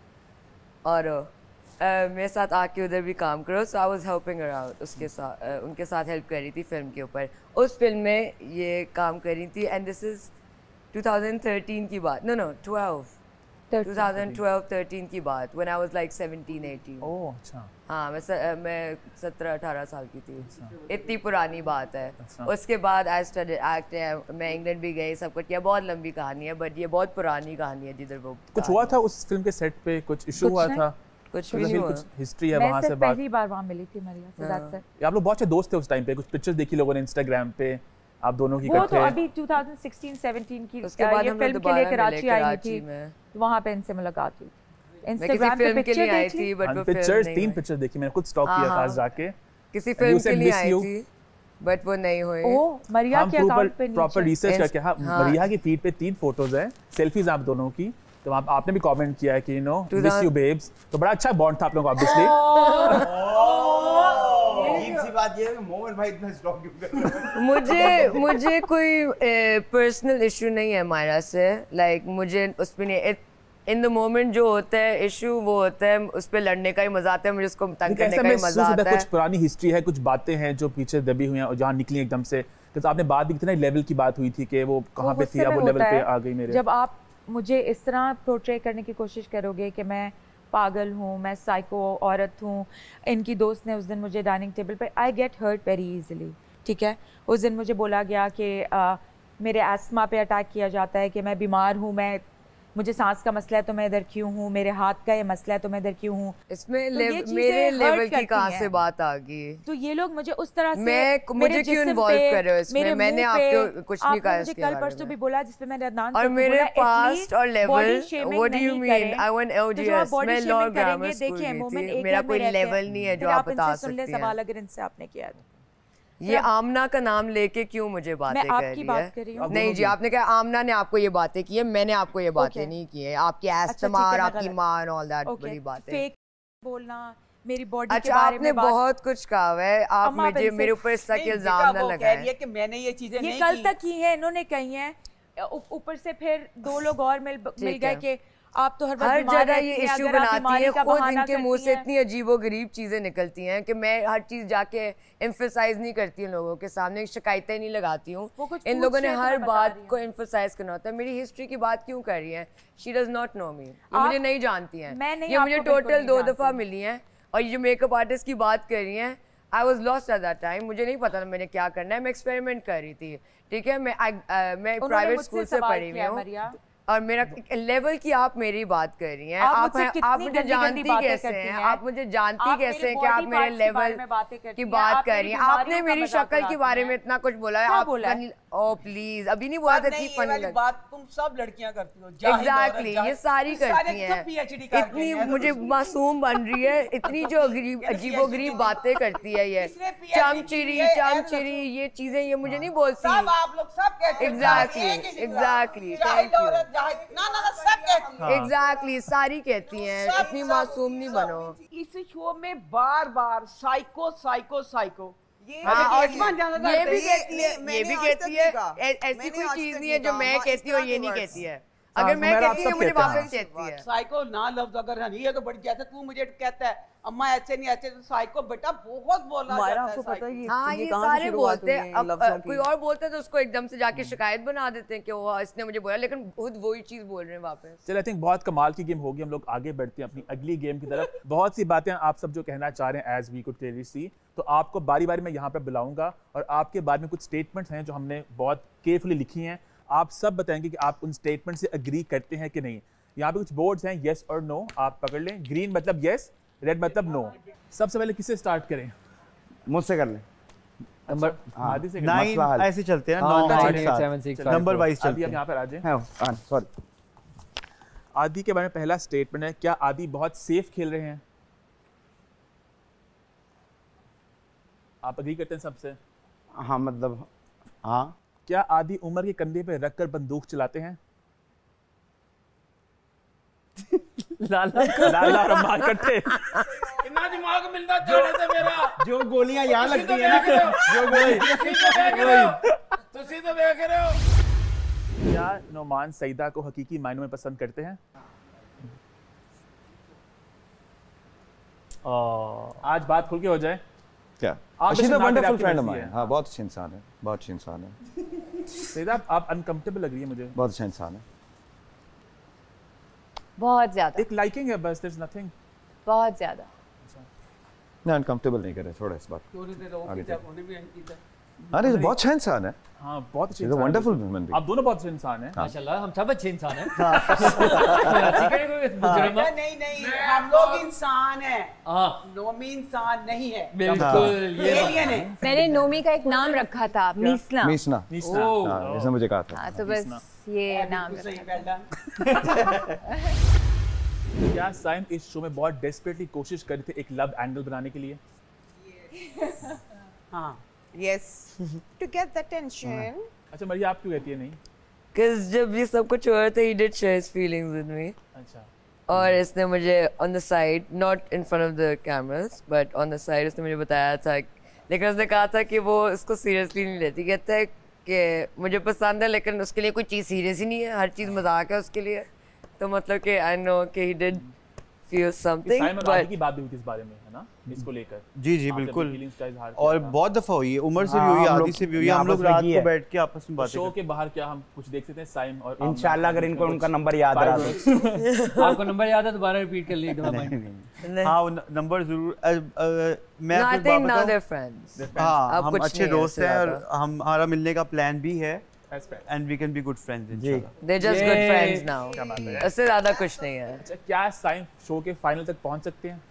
Speaker 5: और uh, मेरे साथ आके उधर भी काम करो। So I was helping her out, उसके साथ uh, उनके साथ हेल्प कर रही थी फिल्म के ऊपर। उस फिल्म में ये काम कर रही थी and this is twenty thirteen की बात, no no twelve, twenty twelve thirteen की बात, when I was like seventeen eighteen।
Speaker 14: ओह अच्छा।
Speaker 5: हाँ मैं स, मैं सत्रह अठारह साल की थी। इतनी पुरानी बात है। उसके बाद आई स्टडीड एक्टिंग, मैं इंग्लैंड भी गई, सब कुछ किया। बहुत लंबी कहानी है बट ये बहुत पुरानी कहानी है जिधर वो
Speaker 14: कुछ हुआ था उस फिल्म के सेट पे, कुछ इशू हुआ था?
Speaker 5: कुछ भी नहीं हुआ।
Speaker 14: कुछ हिस्ट्री है
Speaker 8: मैं
Speaker 14: वहाँ से बात।
Speaker 8: पहली बार वहाँ मिली थी मरिया से। That's it.
Speaker 14: आप लोग बहुत अच्छे दोस्त थे उस टाइम पे, कुछ पिक्चर्स देखी लोगों ने इंस्टाग्राम पे आप दोनों की
Speaker 8: वो
Speaker 14: इकट्ठे।
Speaker 8: तो अभी twenty sixteen seventeen की
Speaker 5: उसके बाद
Speaker 8: ये
Speaker 5: हम
Speaker 8: फिल्म के लिए कराची आई थी, वहाँ पे इनसे मुलाकात हुई।
Speaker 5: इंस्टाग्राम पे पिक्चर आई थी बट वो
Speaker 14: पिक्चर्स तीन पिक्चर देखी मैंने, खुद स्टॉक किया खास जाके।
Speaker 5: किसी फिल्म के लिए आई थी बट वो नहीं हुई।
Speaker 8: ओह मरिया के अकाउंट पे
Speaker 14: प्रॉपर रिसर्च करके। हाँ मरिया की फीड पे तीन फोटोज हैं, सेल्फीज आप दोनों की। तो आप, आपने भी कमेंट किया है कि you know miss you babes, तो बड़ा अच्छा बॉन्ड था आप लोगों का ऑब्वियसली।
Speaker 12: सी बात ये है मोहन भाई इतना स्टॉक क्यों कर रहे हैं?
Speaker 5: मुझे मुझे कोई पर्सनल इशू नहीं है मायरा से। लाइक like, मुझे उस पे नहीं, इन द मोमेंट जो होता है इशू वो होता है, उस पे लड़ने का ही मजा आता है, मुझे उसको तंग करने का ही मजा आता है।
Speaker 14: कुछ पुरानी हिस्ट्री है, कुछ बातें हैं जो पीछे दबी हुई हैं और जहाँ निकली एकदम से। तो आपने बात भी कितने लेवल की बात हुई थी कि वो कहाँ पे थी, अब वो लेवल पे आ गई मेरे।
Speaker 8: जब आप मुझे इस तरह पोर्ट्रे करने की कोशिश करोगे कि मैं पागल हूँ, मैं साइको औरत हूँ। इनकी दोस्त ने उस दिन मुझे डाइनिंग टेबल पे, I get hurt very easily, ठीक है। उस दिन मुझे बोला गया कि आ, मेरे एस्थमा पे अटैक किया जाता है, कि मैं बीमार हूँ, मैं मुझे सांस का मसला है तो मैं इधर क्यों हूँ, मेरे हाथ का ये मसला है तो मैं इधर क्यों हूँ।
Speaker 5: इसमें तो लेव, मेरे लेवल की कहाँ से बात आ गई?
Speaker 8: तो ये लोग मुझे उस तरह से
Speaker 5: मैं मुझे क्यों इन्वॉल्व कर रहे हो इसमें? मैंने आपको कुछ नहीं कहा इसके बारे में।
Speaker 8: कल परसों भी बोला जिसपे मैंने अदनान
Speaker 5: और मेरे पास्ट और level, what do you mean? I want LGS, मैं लॉ ग्रामर स्कूल की थी, मेरा कोई लेवल नहीं है जो आप बता सकते हैं।
Speaker 8: सुन ले सवाल अगर इनसे आपने किया तो
Speaker 5: ये आमना का नाम लेके क्यों मुझे बातें कर रही है?
Speaker 8: बात कर रही हूँ।
Speaker 5: नहीं जी, आपने कहा आमना ने आपको ये बातें की है, मैंने आपको ये बातें okay. नहीं की है। आपकी एस्थमा और आपकी माँ और ऑल दैट बड़ी बातें।
Speaker 8: फेक बोलना, मेरी बॉडी
Speaker 5: अच्छा, के बारे में बहुत कुछ कहा है। आप मुझे मेरे ऊपर इस तरह के इल्जाम न लगाएं
Speaker 17: कि मैंने ये चीजें नहीं
Speaker 8: की। ये कल तक की है, इन्होंने कही है। ऊपर से फिर दो लोग और मिल मिल गए कि आप तो हर
Speaker 5: हर जगह ये इश्यू बनाती है। खुद इनके मुंह से इतनी अजीबोगरीब चीजें निकलती हैं कि मैं हर चीज जाके एम्फसाइज नहीं करती हूँ लोगों के सामने, शिकायतें नहीं लगाती हूँ। इन लोगों ने हर बात को एम्फसाइज करना होता है। मेरी हिस्ट्री की बात क्यों कर रही है? She does not know me, मुझे नहीं जानती हैं। ये मुझे टोटल दो दफा मिली हैं और ये जो मेकअप आर्टिस्ट की बात कर रही हैं, I was lost at that time. मुझे नहीं पता था मैंने क्या करना है, मैं एक्सपेरिमेंट कर रही थी। ठीक है, मैं uh, मैं प्राइवेट स्कूल से पढ़ी हुई हूँ और मेरा लेवल की आप मेरी बात कर रही हैं। आप आप, आप मुझे जानती कैसे हैं? आप मुझे जानती कैसे हैं कि आप मेरे लेवल की बात कर रही हैं? आपने मेरी शक्ल के बारे में इतना कुछ बोला है। आप ओ प्लीज, अभी नहीं बोला था। इतनी फनी लग
Speaker 17: बात तुम सब लड़कियां करती हो।
Speaker 5: एग्जैक्टली, ये सारी करती हैं। इतनी मुझे मासूम बन रही है, इतनी जो अजीबोगरीब बातें करती है ये, चमचिरी चमचिरी ये चीजें, ये मुझे नहीं बोलती।
Speaker 17: आप लोग सब कहते हैं।
Speaker 5: Exactly exactly, thank you.
Speaker 17: ना ना सब कहती हैं।
Speaker 5: एग्जैक्टली, सारी कहती हैं। इतनी मासूम नहीं बनो।
Speaker 17: इस शो में बार बार साइको साइको साइको
Speaker 5: ये हाँ, ये भी कहती है, ये भी कहती है। ऐसी कोई चीज नहीं है जो मैं कहती हूँ ये नहीं कहती है। अगर मैं कहती हूँ मुझे वापस कहती है।
Speaker 17: साइको ना लफ्ज अगर नहीं है तो बड़ी, जैसे तू मुझे कहता है अम्मा ऐसे नहीं ऐसे, तो साइको बेटा बहुत बोला जाता है।
Speaker 5: आपको पता है हाँ ये सारे बोलते हैं। अब कोई और बोलते हैं तो उसको एकदम से जाके शिकायत बना देते हैं कि वो इसने मुझे बोला, लेकिन खुद वही चीज बोल रहे हैं वापस।
Speaker 14: चलो, आई थिंक बहुत कमाल की गेम होगी। हम लोग आगे बढ़ते हैं अपनी अगली गेम की तरफ। बहुत सी बातें आप सब जो कहना चाह रहे हैं as we could clearly see, तो आपको बारी बारी में यहाँ पर बुलाऊंगा और आपके बारे में कुछ स्टेटमेंट्स हैं जो हमने बहुत केयरफुली लिखी हैं। आप सब बताएंगे कि आप उन स्टेटमेंट से अग्री करते हैं कि नहीं। यहाँ पे कुछ बोर्ड्स हैं, येस और नो, आप पकड़ लें। ग्रीन मतलब येस, रेड मतलब नो। सबसे पहले किससे स्टार्ट करें?
Speaker 12: मुझसे कर लें।
Speaker 14: नंबर आदि से
Speaker 4: नाइन ऐसे चलते हैं ना, नंबर वाइज चलते हैं।
Speaker 14: आप यहाँ पर आ जाएं।
Speaker 12: सॉरी,
Speaker 14: आदि के बारे में पहला स्टेटमेंट है, क्या आदि बहुत सेफ खेल रहे हैं? आप अग्री करते हैं सबसे?
Speaker 12: हाँ मतलब हाँ।
Speaker 14: क्या आदि उमर के कंधे पे रखकर बंदूक चलाते हैं?
Speaker 2: लाला
Speaker 14: लाला रम्मा कट्टे।
Speaker 17: कितना दिमाग मिलता है मेरा।
Speaker 4: जो गोलियां यहाँ लगती हैं ना, जो
Speaker 17: गोली तुसी तो देख रहे हो।
Speaker 14: क्या नोमान सईदा को हकीकी मायनों में पसंद करते हैं? आज बात खुल के हो जाए।
Speaker 10: क्या? She is a wonderful friend of mine. हाँ, बहुत अच्छी इंसान है, बहुत अच्छी इंसान है।
Speaker 14: सईदा आप अनकंफर्टेबल लग रही है मुझे।
Speaker 10: बहुत अच्छा इंसान है,
Speaker 6: बहुत ज्यादा।
Speaker 14: एक लाइकिंग है बस, देयर इज नथिंग।
Speaker 6: बहुत ज्यादा।
Speaker 10: नहीं, अनकंफर्टेबल नहीं करे थोड़ा इस बात। अरे
Speaker 14: अरे
Speaker 10: बहुत अच्छा इंसान है।
Speaker 14: हाँ, बहुत अच्छे
Speaker 10: इंसान है। Wonderful human being.
Speaker 14: आप दोनों बहुत अच्छे इंसान हैं।
Speaker 2: माशाल्लाह, हम सब अच्छे इंसान हैं।
Speaker 17: नहीं नहीं, हम लोग इंसान हैं। नोमी इंसान नहीं है।
Speaker 2: बिल्कुल, ये
Speaker 17: एलियन है।
Speaker 6: मैंने नोमी का एक नाम रखा था, मीसना।
Speaker 10: मीसना, हाँ, इसने मुझे कहा था।
Speaker 6: हाँ, तो बस ये नाम।
Speaker 14: क्या साइम इस शो में बहुत डेस्परेटली कोशिश कर रहे थे एक लव एंगल बनाने के लिए?
Speaker 3: हाँ, yes, to get the attention.
Speaker 14: अच्छा मरिया, आप क्यों कहती है नहीं?
Speaker 5: Cause जब ये सब कुछ हो रहा था, he did share his feelings with me.
Speaker 14: अच्छा।
Speaker 5: और इसने मुझे on the side, not in front of the cameras, but on the side इसने मुझे बताया था, लेकिन उसने कहा था कि वो इसको seriously नहीं लेती। कहता है कि मुझे पसंद है लेकिन उसके लिए कोई चीज़ सीरियस ही नहीं है, हर चीज़ मजाक है उसके लिए। तो मतलब कि I know कि he did feel something,
Speaker 14: but की बात भी हुई थी इस बारे में, है ना, इसको लेकर।
Speaker 4: जी जी बिल्कुल, और बहुत दफा हुई है, उमर से भी हुई है, आदि से भी हुई है। हम लोग रात को बैठ के आपस में बातें
Speaker 14: शो के बाहर क्या हम कुछ देख सकते हैं साइम और
Speaker 12: इंशाल्लाह अगर इनको उनका नंबर याद रहा तो।
Speaker 2: आपको नंबर याद है दोबारा रिपीट कर लीजिए।
Speaker 4: हाँ, नंबर जरूर। मैं
Speaker 5: आपको बात बताऊं,
Speaker 4: हाँ हम अच्छे दोस्त हैं और हमारा मिलने का प्लान भी है। And we can be good friends inshallah.
Speaker 5: They're just good friends now. उससे ज़्यादा कुछ नहीं है।
Speaker 14: अच्छा, क्या साइम शो के फाइनल तक पहुंच सकते हैं?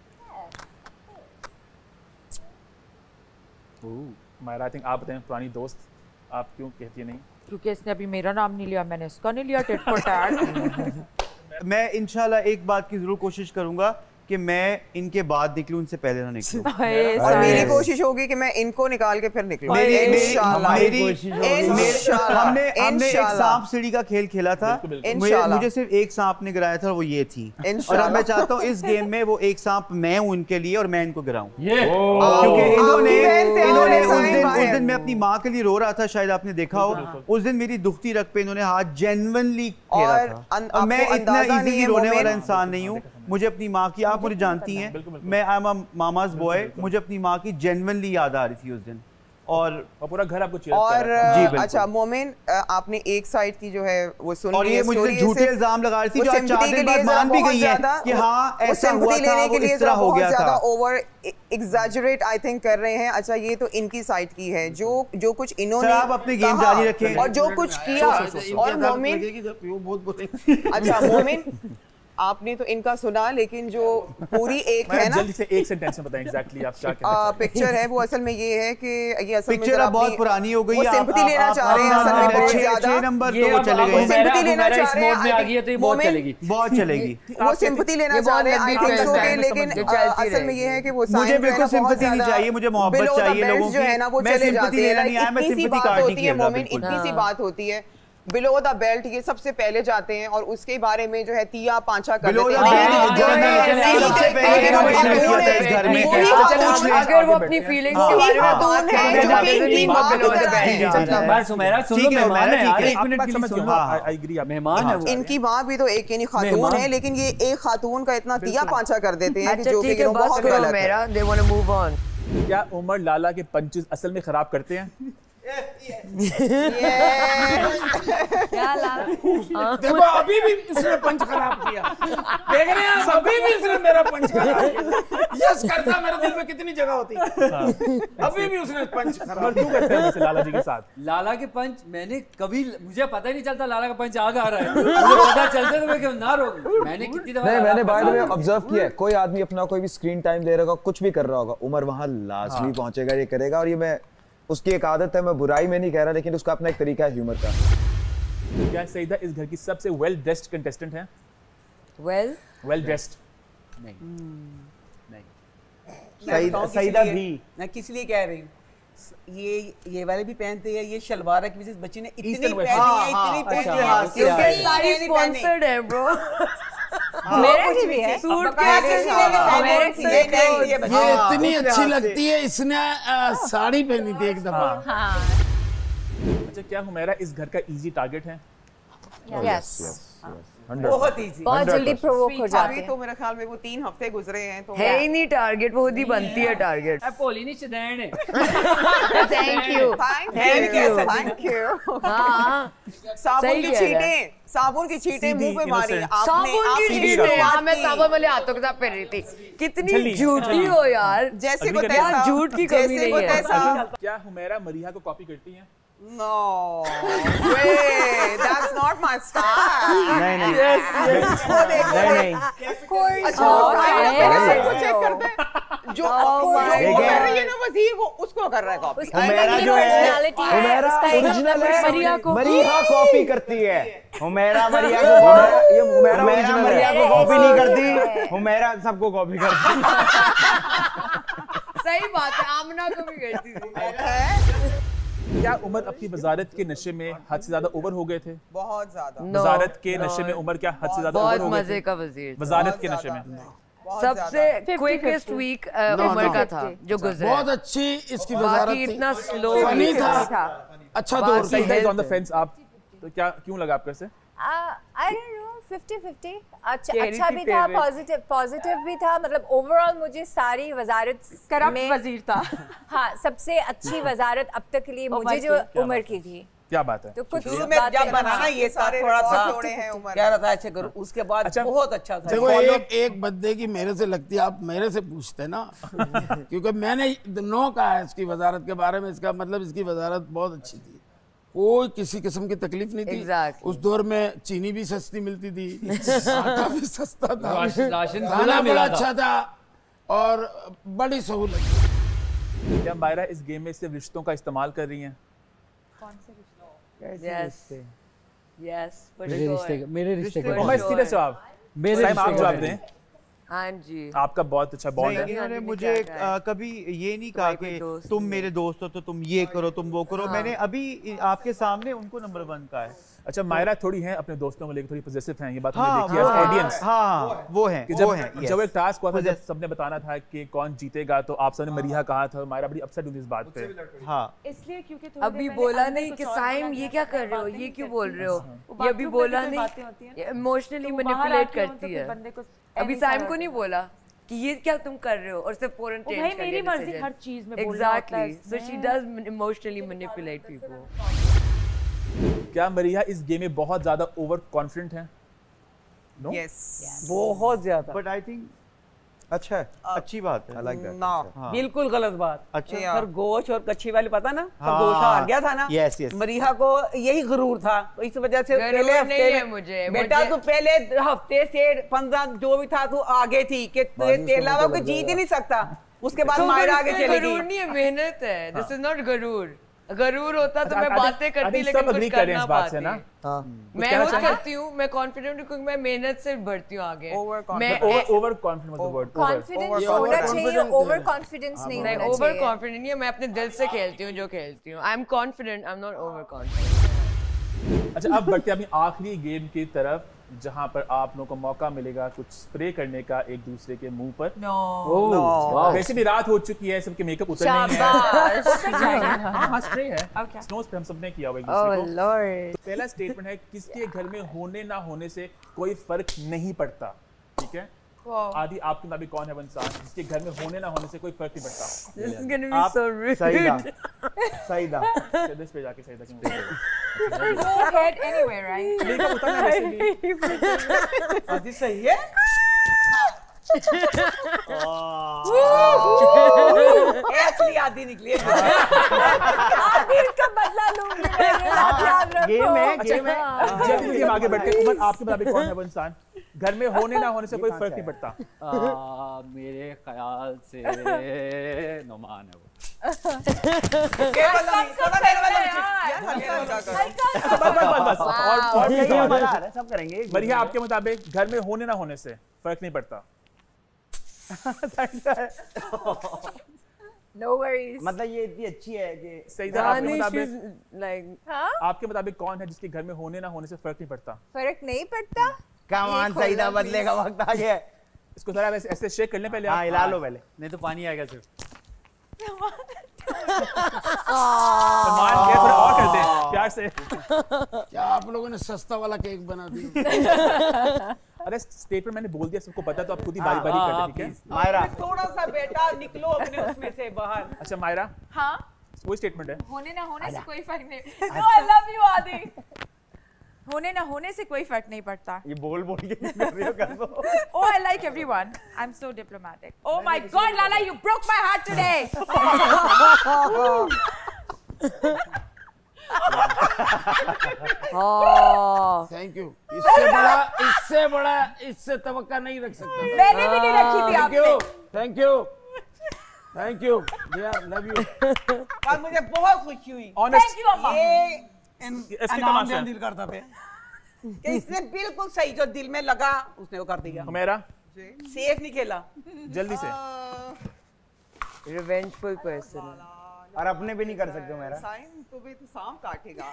Speaker 14: ओह मायरा, आई थिंक आप बताएं, पुरानी दोस्त, आप क्यों कहती है नहीं?
Speaker 8: क्योंकि इसने अभी मेरा नाम नहीं लिया, मैंने इसका नहीं लिया, टिट फॉर टैट।
Speaker 4: मैं इंशाल्लाह एक बात की जरूर कोशिश करूंगा कि मैं इनके बाद निकलूं, इनसे पहले ना निकलूं।
Speaker 3: और मेरी कोशिश होगी कि मैं इनको निकाल के फिर निकलूं।
Speaker 4: मेरी
Speaker 3: इंशाल्लाह
Speaker 4: मेरी
Speaker 3: इंशाल्लाह
Speaker 4: हमने हमने एक सांप सीढ़ी का खेल खेला था, मुझे मुझे सिर्फ एक सांप ने गिराया था, वो ये थी। और अब मैं चाहता हूँ इस गेम में वो एक सांप मैं हूँ इनके लिए और मैं इनको गिराऊं, क्योंकि इन्होंने इन्होंने उस दिन उस दिन मैं अपनी माँ के लिए रो रहा था, शायद आपने देखा हो, उस दिन मेरी दुखती रग पे इन्होंने हाथ जेन्युइनली खेला था। और मैं इतना इजीली रोने वाला इंसान नहीं हूँ, मुझे अपनी माँ की, आप मुझे जानती हैं, मैं I am a mama's boy, मुझे अपनी माँ की जेन्युइनली याद आ रही थी उस दिन। और
Speaker 14: पूरा घर आपको चीयर
Speaker 3: और
Speaker 4: जी बिल्कुल।
Speaker 3: अच्छा मोमिन, आपने एक साइड की जो है वो सुन
Speaker 4: और ये मुझे झूठे इल्जाम लगा रही थी, जो आज चार दिन बाद मान भी गई है कि हाँ ऐसा हुआ था, वो इस तरह हो गया था।
Speaker 3: ओवर एग्जैजरेट आई थिंक कर रहे हैं। अच्छा ये तो इनकी साइड की है, जो जो कुछ इन्होंने
Speaker 4: आप अपने गेम जारी रखें
Speaker 3: और जो कुछ किया। और मोमिन, अच्छा मोमिन आपने तो इनका सुना, लेकिन जो पूरी एक है ना,
Speaker 14: जल्दी से एक सेंटेंस में बताएं एग्जैक्टली आप क्या कहना चाहते हैं।
Speaker 3: पिक्चर है वो असल में ये है कि ये असल में
Speaker 4: पिक्चर अब बहुत पुरानी हो गई है,
Speaker 3: वो सिंपैथी लेना चाह रहे हैं असल में बहुत ज्यादा,
Speaker 4: छह नंबर तो वो चलेगा,
Speaker 3: वो सिंपैथी लेना चाह रहे हैं,
Speaker 2: में आ गई है तो ये बहुत चलेगी,
Speaker 4: बहुत चलेगी,
Speaker 3: वो सिंपैथी लेना चाह रहे हैं आई थिंक सो के, लेकिन असल में ये है कि वो
Speaker 4: मुझे बिल्कुल सिंपैथी नहीं चाहिए, मुझे मोहब्बत चाहिए लोगों की,
Speaker 3: जो है ना वो चले जाते हैं। इतनी सी बात होती है मोमिन, इतनी सी बात होती है, बिलो द बेल्ट ये सबसे पहले जाते हैं और उसके बारे में जो है तिया पांचा कर देते हैं।
Speaker 5: अगर वो अपनी फीलिंग्स के बारे में बात
Speaker 2: करें,
Speaker 3: इनकी माँ भी तो एक यानी खातून है, लेकिन ये एक खातून का इतना तिया पांचा कर देते हैं कि जो कि बहुत गलत है।
Speaker 5: They want to move on.
Speaker 14: क्या उमर लाला के पंचेस असल में खराब करते हैं?
Speaker 17: क्या लाला? देखो अभी भी इसने पंच खराब किया, देख रहे हैं अभी भी इसने मेरा पंच खराब किया। यस करता मेरे दिल में कितनी जगह होती, अभी भी उसने पंच खराब।
Speaker 14: क्यों करते हैं लाला जी के साथ?
Speaker 2: लाला के पंच मैंने कभी, मुझे पता ही नहीं चलता लाला का पंच आगे आ रहा है, मुझे पता चलता तो मैं क्यों ना रोक। मैंने कितनी दफा
Speaker 10: नहीं, मैंने बाय द वे ऑब्जर्व किया है, कोई आदमी अपना कोई भी स्क्रीन टाइम दे रहा होगा, कुछ भी कर रहा होगा, उमर वहां लाजमी पहुंचेगा, ये करेगा, और ये मैं उसकी एक आदत है, मैं बुराई में नहीं कह रहा, लेकिन उसका अपना एक तरीका है ह्यूमर का।
Speaker 14: क्या सईदा इस घर की सबसे वेल ड्रेस्ड कंटेस्टेंट है?
Speaker 5: वेल
Speaker 14: वेल ड्रेस्ड
Speaker 2: नहीं
Speaker 17: नहीं सईदा भी मैं किस लिए कह रही हूँ, ये ये वाले भी पहनते हैं, ये शलवार की वजह से बच्ची ने इतनी पहनी है, इतनी पहनी है,
Speaker 5: सारी स्पॉन्सर्ड है ब्रो।
Speaker 17: मेरे कुछ भी है सूट के ये इतनी अच्छी लगती है, इसने साड़ी पहनी थी एक दफा।
Speaker 14: अच्छा क्या हुमैरा इस घर का इजी टारगेट है?
Speaker 6: यस
Speaker 17: बहुत इजी,
Speaker 6: बहुत जल्दी प्रोवोक हो जाते हैं।
Speaker 3: तो मेरे ख्याल में वो तीन हफ्ते गुजरे हैं तो
Speaker 5: है ही नहीं टारगेट, वो खुद ही बनती है टारगेट।
Speaker 2: अब पोली नहीं चदैन है।
Speaker 3: Thank you thank you thank you. हाँ साबुन की छींटें, साबुन की छींटें मुंह पे मारी आपने,
Speaker 5: साबुन की छींटें, हाँ मैं साबुन वाले हाथों के साथ पहन रही थी। कितनी झूठी हो यार,
Speaker 3: जैसे को तैसा,
Speaker 5: झूठ की कमी नहीं है।
Speaker 14: क्या हुमैरा मरीहा को कॉपी करती हैं?
Speaker 3: No way, that's not my style.
Speaker 4: नहीं नहीं
Speaker 3: yes, yes. वो देखो
Speaker 4: नहीं नहीं
Speaker 3: of course अच्छा वो चेक करते हैं जो कर रही है ना वजीर, वो उसको कर रहा है कॉपी।
Speaker 4: हुमैरा जो है, हुमैरा ओरिजिनल है, मरिया को मरिया कॉपी करती है। हुमैरा मरिया को ये हुमैरा मरिया को कॉपी नहीं करती, हुमैरा सबको कॉपी करती है।
Speaker 5: सही बात है, आमना को भी करती थी।
Speaker 14: क्या उमर अपनी वजारत के नशे में हद से ज्यादा ओवर हो गए थे?
Speaker 3: बहुत ज्यादा।
Speaker 14: वजारत के नशे में उमर क्या हद से ज्यादा ओवर हो गए थे?
Speaker 5: बहुत मजे का वजीर,
Speaker 14: वजारत के नशे में
Speaker 5: सबसे क्विकेस्ट वीक उमर का था जो गुजरा,
Speaker 17: बहुत अच्छी इसकी वजारत थी,
Speaker 5: इतना स्लो
Speaker 17: फनी था, अच्छा दौर
Speaker 14: था। ऑन द फेंस आप तो क्या क्यों लगा आपको ऐसे?
Speaker 6: I don't know fifty fifty. अच्छा अच्छा भी था, पॉजिटिव पॉजिटिव भी था, मतलब ओवरऑल मुझे सारी वजारत
Speaker 16: करप्ट वजीर था।
Speaker 6: हाँ सबसे अच्छी वजारत अब तक के लिए मुझे जो उमर की थी।
Speaker 14: क्या बात है,
Speaker 6: तो कुछ
Speaker 17: में जब बनाना ये सारे थोड़ा सा क्या रहता है, ऐसे करो, उसके बाद अच्छा, बहुत अच्छा था। देखो एक एक बंदे की मेरे से लगती है, आप मेरे से पूछते ना क्योंकि मैंने नो कहा है इसकी वजारत के बारे में, इसका मतलब इसकी वजारत बहुत अच्छी थी, कोई किसी किस्म की तकलीफ नहीं थी। exactly. उस दौर में चीनी भी सस्ती मिलती थी, आटा भी सस्ता था, खाना बड़ा अच्छा था और बड़ी सहूलत।
Speaker 14: क्या मायरा इस गेम में सिर्फ रिश्तों का इस्तेमाल कर रही हैं?
Speaker 5: कौन से रिश्ते? यस यस
Speaker 2: मेरे रिश्ते मेरे रिश्ते
Speaker 14: सीधा जवाब, मेरे आप जवाब दें।
Speaker 5: हाँ जी।
Speaker 14: आपका बहुत अच्छा बॉन्ड है।
Speaker 4: इन्होंने मुझे आ, कभी ये नहीं कहा कि तुम मेरे दोस्त हो तो तुम ये करो तुम वो करो। मैंने अभी आपके सामने उनको नंबर वन का है।
Speaker 14: अच्छा मायरा थोड़ी है अपने दोस्तों को लेकर थोड़ी पॉजिटिव हैं, ये बात
Speaker 4: हाँ,
Speaker 14: हमने देखी है ऑडियंस।
Speaker 4: हाँ वो है
Speaker 14: कि जब जब एक टास्क हुआ था जब सबने बताना था कि कौन जीतेगा तो आप सबने मरीहा कहा था, मायरा बड़ी अपसेट हुई इस बात पे।
Speaker 4: हाँ
Speaker 16: इसलिए क्योंकि
Speaker 5: अभी बोला नहीं कि साइम ये क्या कर रहे हो, ये क्यों बोल रहे हो, ये अभी बोला नहीं, इमोशनली मैनिपुलेट करती है। अभी साइम को नहीं बोला कि ये क्या तुम कर रहे हो और सिर्फ फौरन चेंज कर दिया।
Speaker 16: मेरी मर्जी हर चीज में बोलना होता है।
Speaker 5: Exactly, so she does emotionally manipulate people.
Speaker 14: क्या मरीहा इस गेम में बहुत ज्यादा ओवर कॉन्फिडेंट है?
Speaker 17: नो यस बहुत ज्यादा।
Speaker 4: बट आई थिंक अच्छा है, अच्छी बात है।
Speaker 17: I like that. ना बिल्कुल गलत बात।
Speaker 4: अच्छा
Speaker 17: खरगोश और कच्छी वाली पता ना, खरगोश हार गया था ना।
Speaker 4: यस यस
Speaker 17: मरीहा को यही गुरूर था, इस वजह से पहले हफ्ते में
Speaker 5: मुझे
Speaker 17: बेटा तू पहले हफ्ते से पंद्रह जो भी था तू आगे थी कि तेरे अलावा कोई जीत ही नहीं सकता। उसके बाद मायरा आगे चलेगी।
Speaker 5: गरूर नहीं है, मेहनत है। दिस इज नॉट गरूर। गरूर होता तो मैं बातें करती लेकिन कुछ कर ना पाती। मैं खुद करती हूँ, मैं कॉन्फिडेंट हूँ क्योंकि मैं मेहनत से बढ़ती हूँ आगे।
Speaker 14: मैं over confident was the word.
Speaker 6: Confidence होना चाहिए, ओवर कॉन्फिडेंस नहीं होना चाहिए।
Speaker 5: ओवर कॉन्फिडेंट नहीं है, मैं अपने दिल से खेलती हूँ जो खेलती हूँ। I am confident, I am not over confident.
Speaker 14: अच्छा अब बढ़ते हैं अपनी आखिरी गेम की तरफ जहां पर आप लोगों को मौका मिलेगा कुछ स्प्रे करने का एक दूसरे के मुंह पर।
Speaker 5: No
Speaker 14: no. वैसे भी रात हो चुकी है, सबके मेकअप उतर नहीं है। हाँ स्प्रे है, स्नो स्प्रे हम सबने किया हुआ एक दूसरे को।
Speaker 5: लॉर्ड।
Speaker 14: तो पहला स्टेटमेंट है किसके घर में होने ना होने से कोई फर्क नहीं पड़ता। ठीक है आदि आपके मुताबिक कौन है वो इंसान जिसके घर में होने ना होने से कोई फर्क नहीं पड़ता?
Speaker 5: This is gonna be so rude.
Speaker 4: Saeeda Saeeda
Speaker 14: सीधे पे जाके सईदा क्यों बोल रहे हो?
Speaker 16: Go ahead anyway, right?
Speaker 14: Makeup उतना वैसे भी
Speaker 17: आदि सही है। असली आदि निकली है।
Speaker 6: आदि इसका बदला लूंगी मैं।
Speaker 4: गेम है गेम है।
Speaker 14: जल्दी गेम आगे बढ़ते हैं। उमर आपके मुताबिक कौन है वो इंसान घर में होने ना होने से कोई फर्क नहीं पड़ता?
Speaker 2: आ, मेरे ख्याल से नुमान है वो।
Speaker 4: सब करेंगे।
Speaker 14: मरीहा आपके मुताबिक घर में होने ना होने से फर्क नहीं पड़ता?
Speaker 6: No worries.
Speaker 4: मतलब ये इतनी अच्छी है कि
Speaker 14: सईदा आपके मुताबिक
Speaker 5: like
Speaker 14: आपके मुताबिक कौन है जिसके घर में होने ना होने से फर्क नहीं पड़ता?
Speaker 6: फर्क नहीं पड़ता।
Speaker 4: कमान सईदा बदले का वक्त आ गया।
Speaker 14: इसको जरा ऐसे ऐसे शेक कर लें पहले।
Speaker 4: हाँ हिला लो पहले,
Speaker 2: नहीं तो पानी आएगा सिर्फ।
Speaker 14: मान के थोड़ा और कर दे प्यार से।
Speaker 7: क्या आप लोगों ने सस्ता वाला केक बना दिया?
Speaker 14: अरे स्टेटमेंट मैंने बोल दिया, सबको पता तो आप खुद ही बारी बारी कर दे। ठीक है
Speaker 17: मायरा थोड़ा सा बेटा निकलो अपने उसमें से बाहर।
Speaker 14: अच्छा मायरा
Speaker 16: हाँ
Speaker 14: वही स्टेटमेंट है
Speaker 16: होने ना होने से कोई फर्क नहीं। नो आई लव यू आदि। होने ना होने से कोई फर्क नहीं पड़ता।
Speaker 4: ये बोल बोल के कर रही हो कर दो।
Speaker 16: Oh I like everyone. I'm so diplomatic. Oh my God Lala you broke my heart today.
Speaker 7: Thank you. इससे बड़ा इससे बड़ा इससे तवक्का नहीं रख सकता।
Speaker 16: मैंने भी नहीं रखी थी आपसे।
Speaker 7: थैंक यू थैंक यू यार लव यू।
Speaker 17: और मुझे बहुत खुशी हुई।
Speaker 16: Thank you अम्मा।
Speaker 17: ये
Speaker 14: इनाम
Speaker 17: दे दिल करता पे कि इसने बिल्कुल सही जो दिल में लगा उसने वो कर दिया।
Speaker 14: मेरा
Speaker 17: सेफ नहीं खेला
Speaker 14: जल्दी से।
Speaker 5: रिवेंजफुल पर्सन
Speaker 4: और अपने भी नहीं कर सकते मेरा।
Speaker 3: साइम को भी तो सांप काटेगा।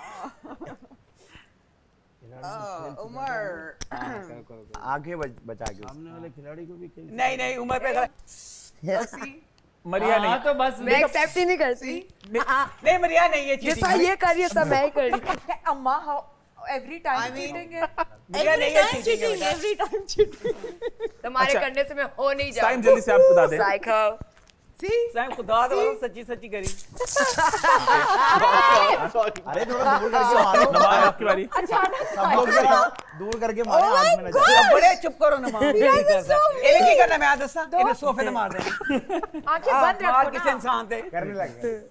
Speaker 3: उमर
Speaker 4: आगे बचा के
Speaker 7: सामने वाले खिलाड़ी को भी
Speaker 17: नहीं नहीं उमर पे
Speaker 5: मरिया
Speaker 2: नहीं तो बस
Speaker 5: मैं एक्सेप्ट ही नहीं करती।
Speaker 17: नहीं मरिया नहीं ये चीज
Speaker 5: ये कर रही है सब मैं ही कर रही हूं।
Speaker 16: अम्मा हाउ एवरी टाइम चीटिंग है।
Speaker 17: Every time cheating
Speaker 16: every time cheating.
Speaker 5: तुम्हारे करने से मैं हो नहीं जाऊंगा।
Speaker 14: टाइम जल्दी से आप बता दें।
Speaker 5: साइको
Speaker 17: सी साइम खुदा तो सच्ची सच्ची करी।
Speaker 4: अरे थोड़ा दूर करके मारो।
Speaker 14: नमान आपकी बारी।
Speaker 4: सब लोग दूर करके मारे आग में न जाए।
Speaker 17: बड़े चुप करो नमान। ये की करना मैं आज दसा इन्हें सोफे पे मार दे।
Speaker 16: आंखें बंद रखो ना।
Speaker 17: किस इंसान थे
Speaker 4: करने लग गए।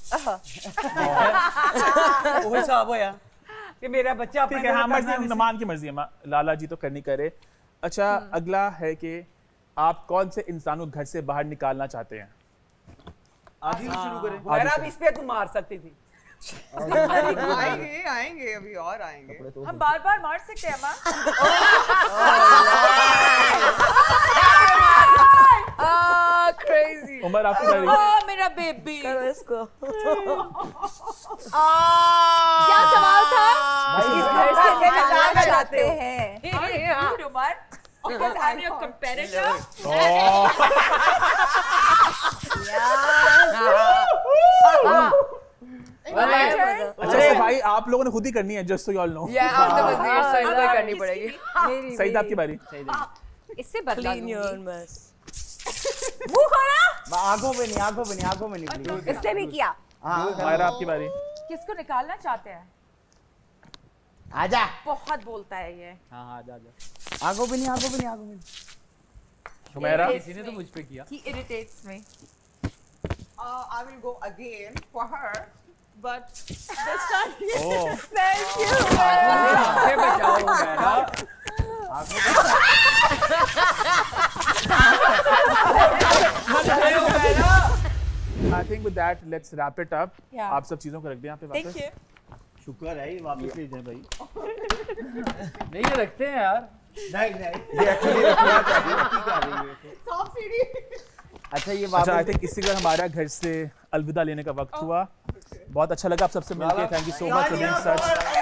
Speaker 17: वो हिसाब होया कि मेरा बच्चा
Speaker 14: ठीक है। हाँ मर्जी नमान की मर्जी है, लाला जी तो करनी करे। अच्छा अगला है कि आप कौन से इंसान को घर से बाहर निकालना चाहते हैं?
Speaker 4: आदि शुरू करें।
Speaker 17: मेरा भी इस पे तू मार सकती थी।
Speaker 3: आएंगे आएंगे अभी और आएंगे।
Speaker 16: हम बार बार मार सकते हैं अम्मा।
Speaker 14: उमर आपकी बारी।
Speaker 16: ओ मेरा बेबी।
Speaker 3: करो इसको।
Speaker 6: क्या सवाल था?
Speaker 3: इस घर से निकालना चाहते
Speaker 16: हैं। Umar, because I'm your competitor.
Speaker 14: अच्छा भाई आप लोगों ने खुद ही करनी है, just so you all know.
Speaker 5: Yeah, I'm the वज़ीर, सही कोई करनी पड़ेगी।
Speaker 14: सईद आपकी बारी।
Speaker 6: इससे बदला
Speaker 5: Clean your mess.
Speaker 6: मुंह खोला।
Speaker 4: आंखों पे नहीं, आंखों पे नहीं, आंखों में नहीं।
Speaker 6: इसने भी किया।
Speaker 14: मायरा आपकी बारी।
Speaker 16: किसको निकालना चाहते हैं?
Speaker 4: आजा।
Speaker 16: बहुत बोलता है ये।
Speaker 2: हाँ हाँ आजा आजा।
Speaker 4: आंखों पे नहीं, आंखों पे नहीं, आंखों पे नहीं।
Speaker 14: हुमैरा।
Speaker 2: किसी ने तो मुझ पे किया।
Speaker 16: He irritates me.
Speaker 3: Uh, I will go again for her, but this time.
Speaker 14: Oh.
Speaker 3: Thank you.
Speaker 2: आंखें बचाओ Humaira.
Speaker 14: I think with that let's wrap it up.
Speaker 16: Yeah.
Speaker 14: आप सब चीजों को रख दें यहाँ पे वापस।
Speaker 16: Thank you.
Speaker 4: शुक्र है वापस ले जाए भाई।
Speaker 2: नहीं ये रखते हैं यार।
Speaker 4: नहीं नहीं। ये एक्चुअली रखना चाहिए।
Speaker 3: Soft C D.
Speaker 4: अच्छा ये
Speaker 14: अच्छा आई थिंक इसी का हमारा घर से अलविदा लेने का वक्त हुआ। बहुत अच्छा लगा आप सबसे मिलके। Thank you so much for being सच।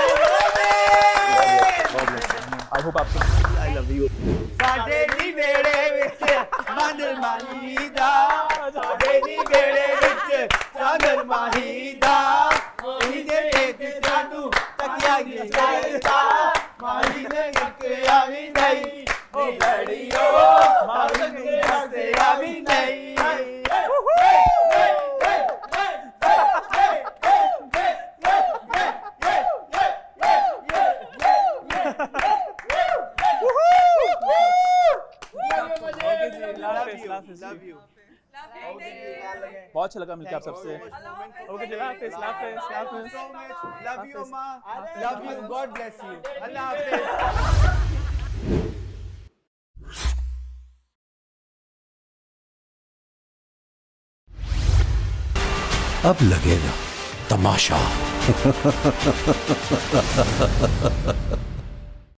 Speaker 14: आई होप आपको आई लव यू।
Speaker 4: साडे दी बेड़े विच चांदर माहीदा, साडे दी बेड़े विच चांदर माहीदा, ओही दे ते सानू तकिया गी जाईदा, माही ने एक आवी नहीं ओ लड़ियो, माही ने हसे आवी नहीं।
Speaker 14: बहुत अच्छा लगा मिलकर आप सबसे। ओके जी, हाफिज़, हाफिज़, हाफिज़।
Speaker 4: लव यू माँ, love you, God bless you, अल्लाह हाफिज़।
Speaker 1: अब लगेगा तमाशा।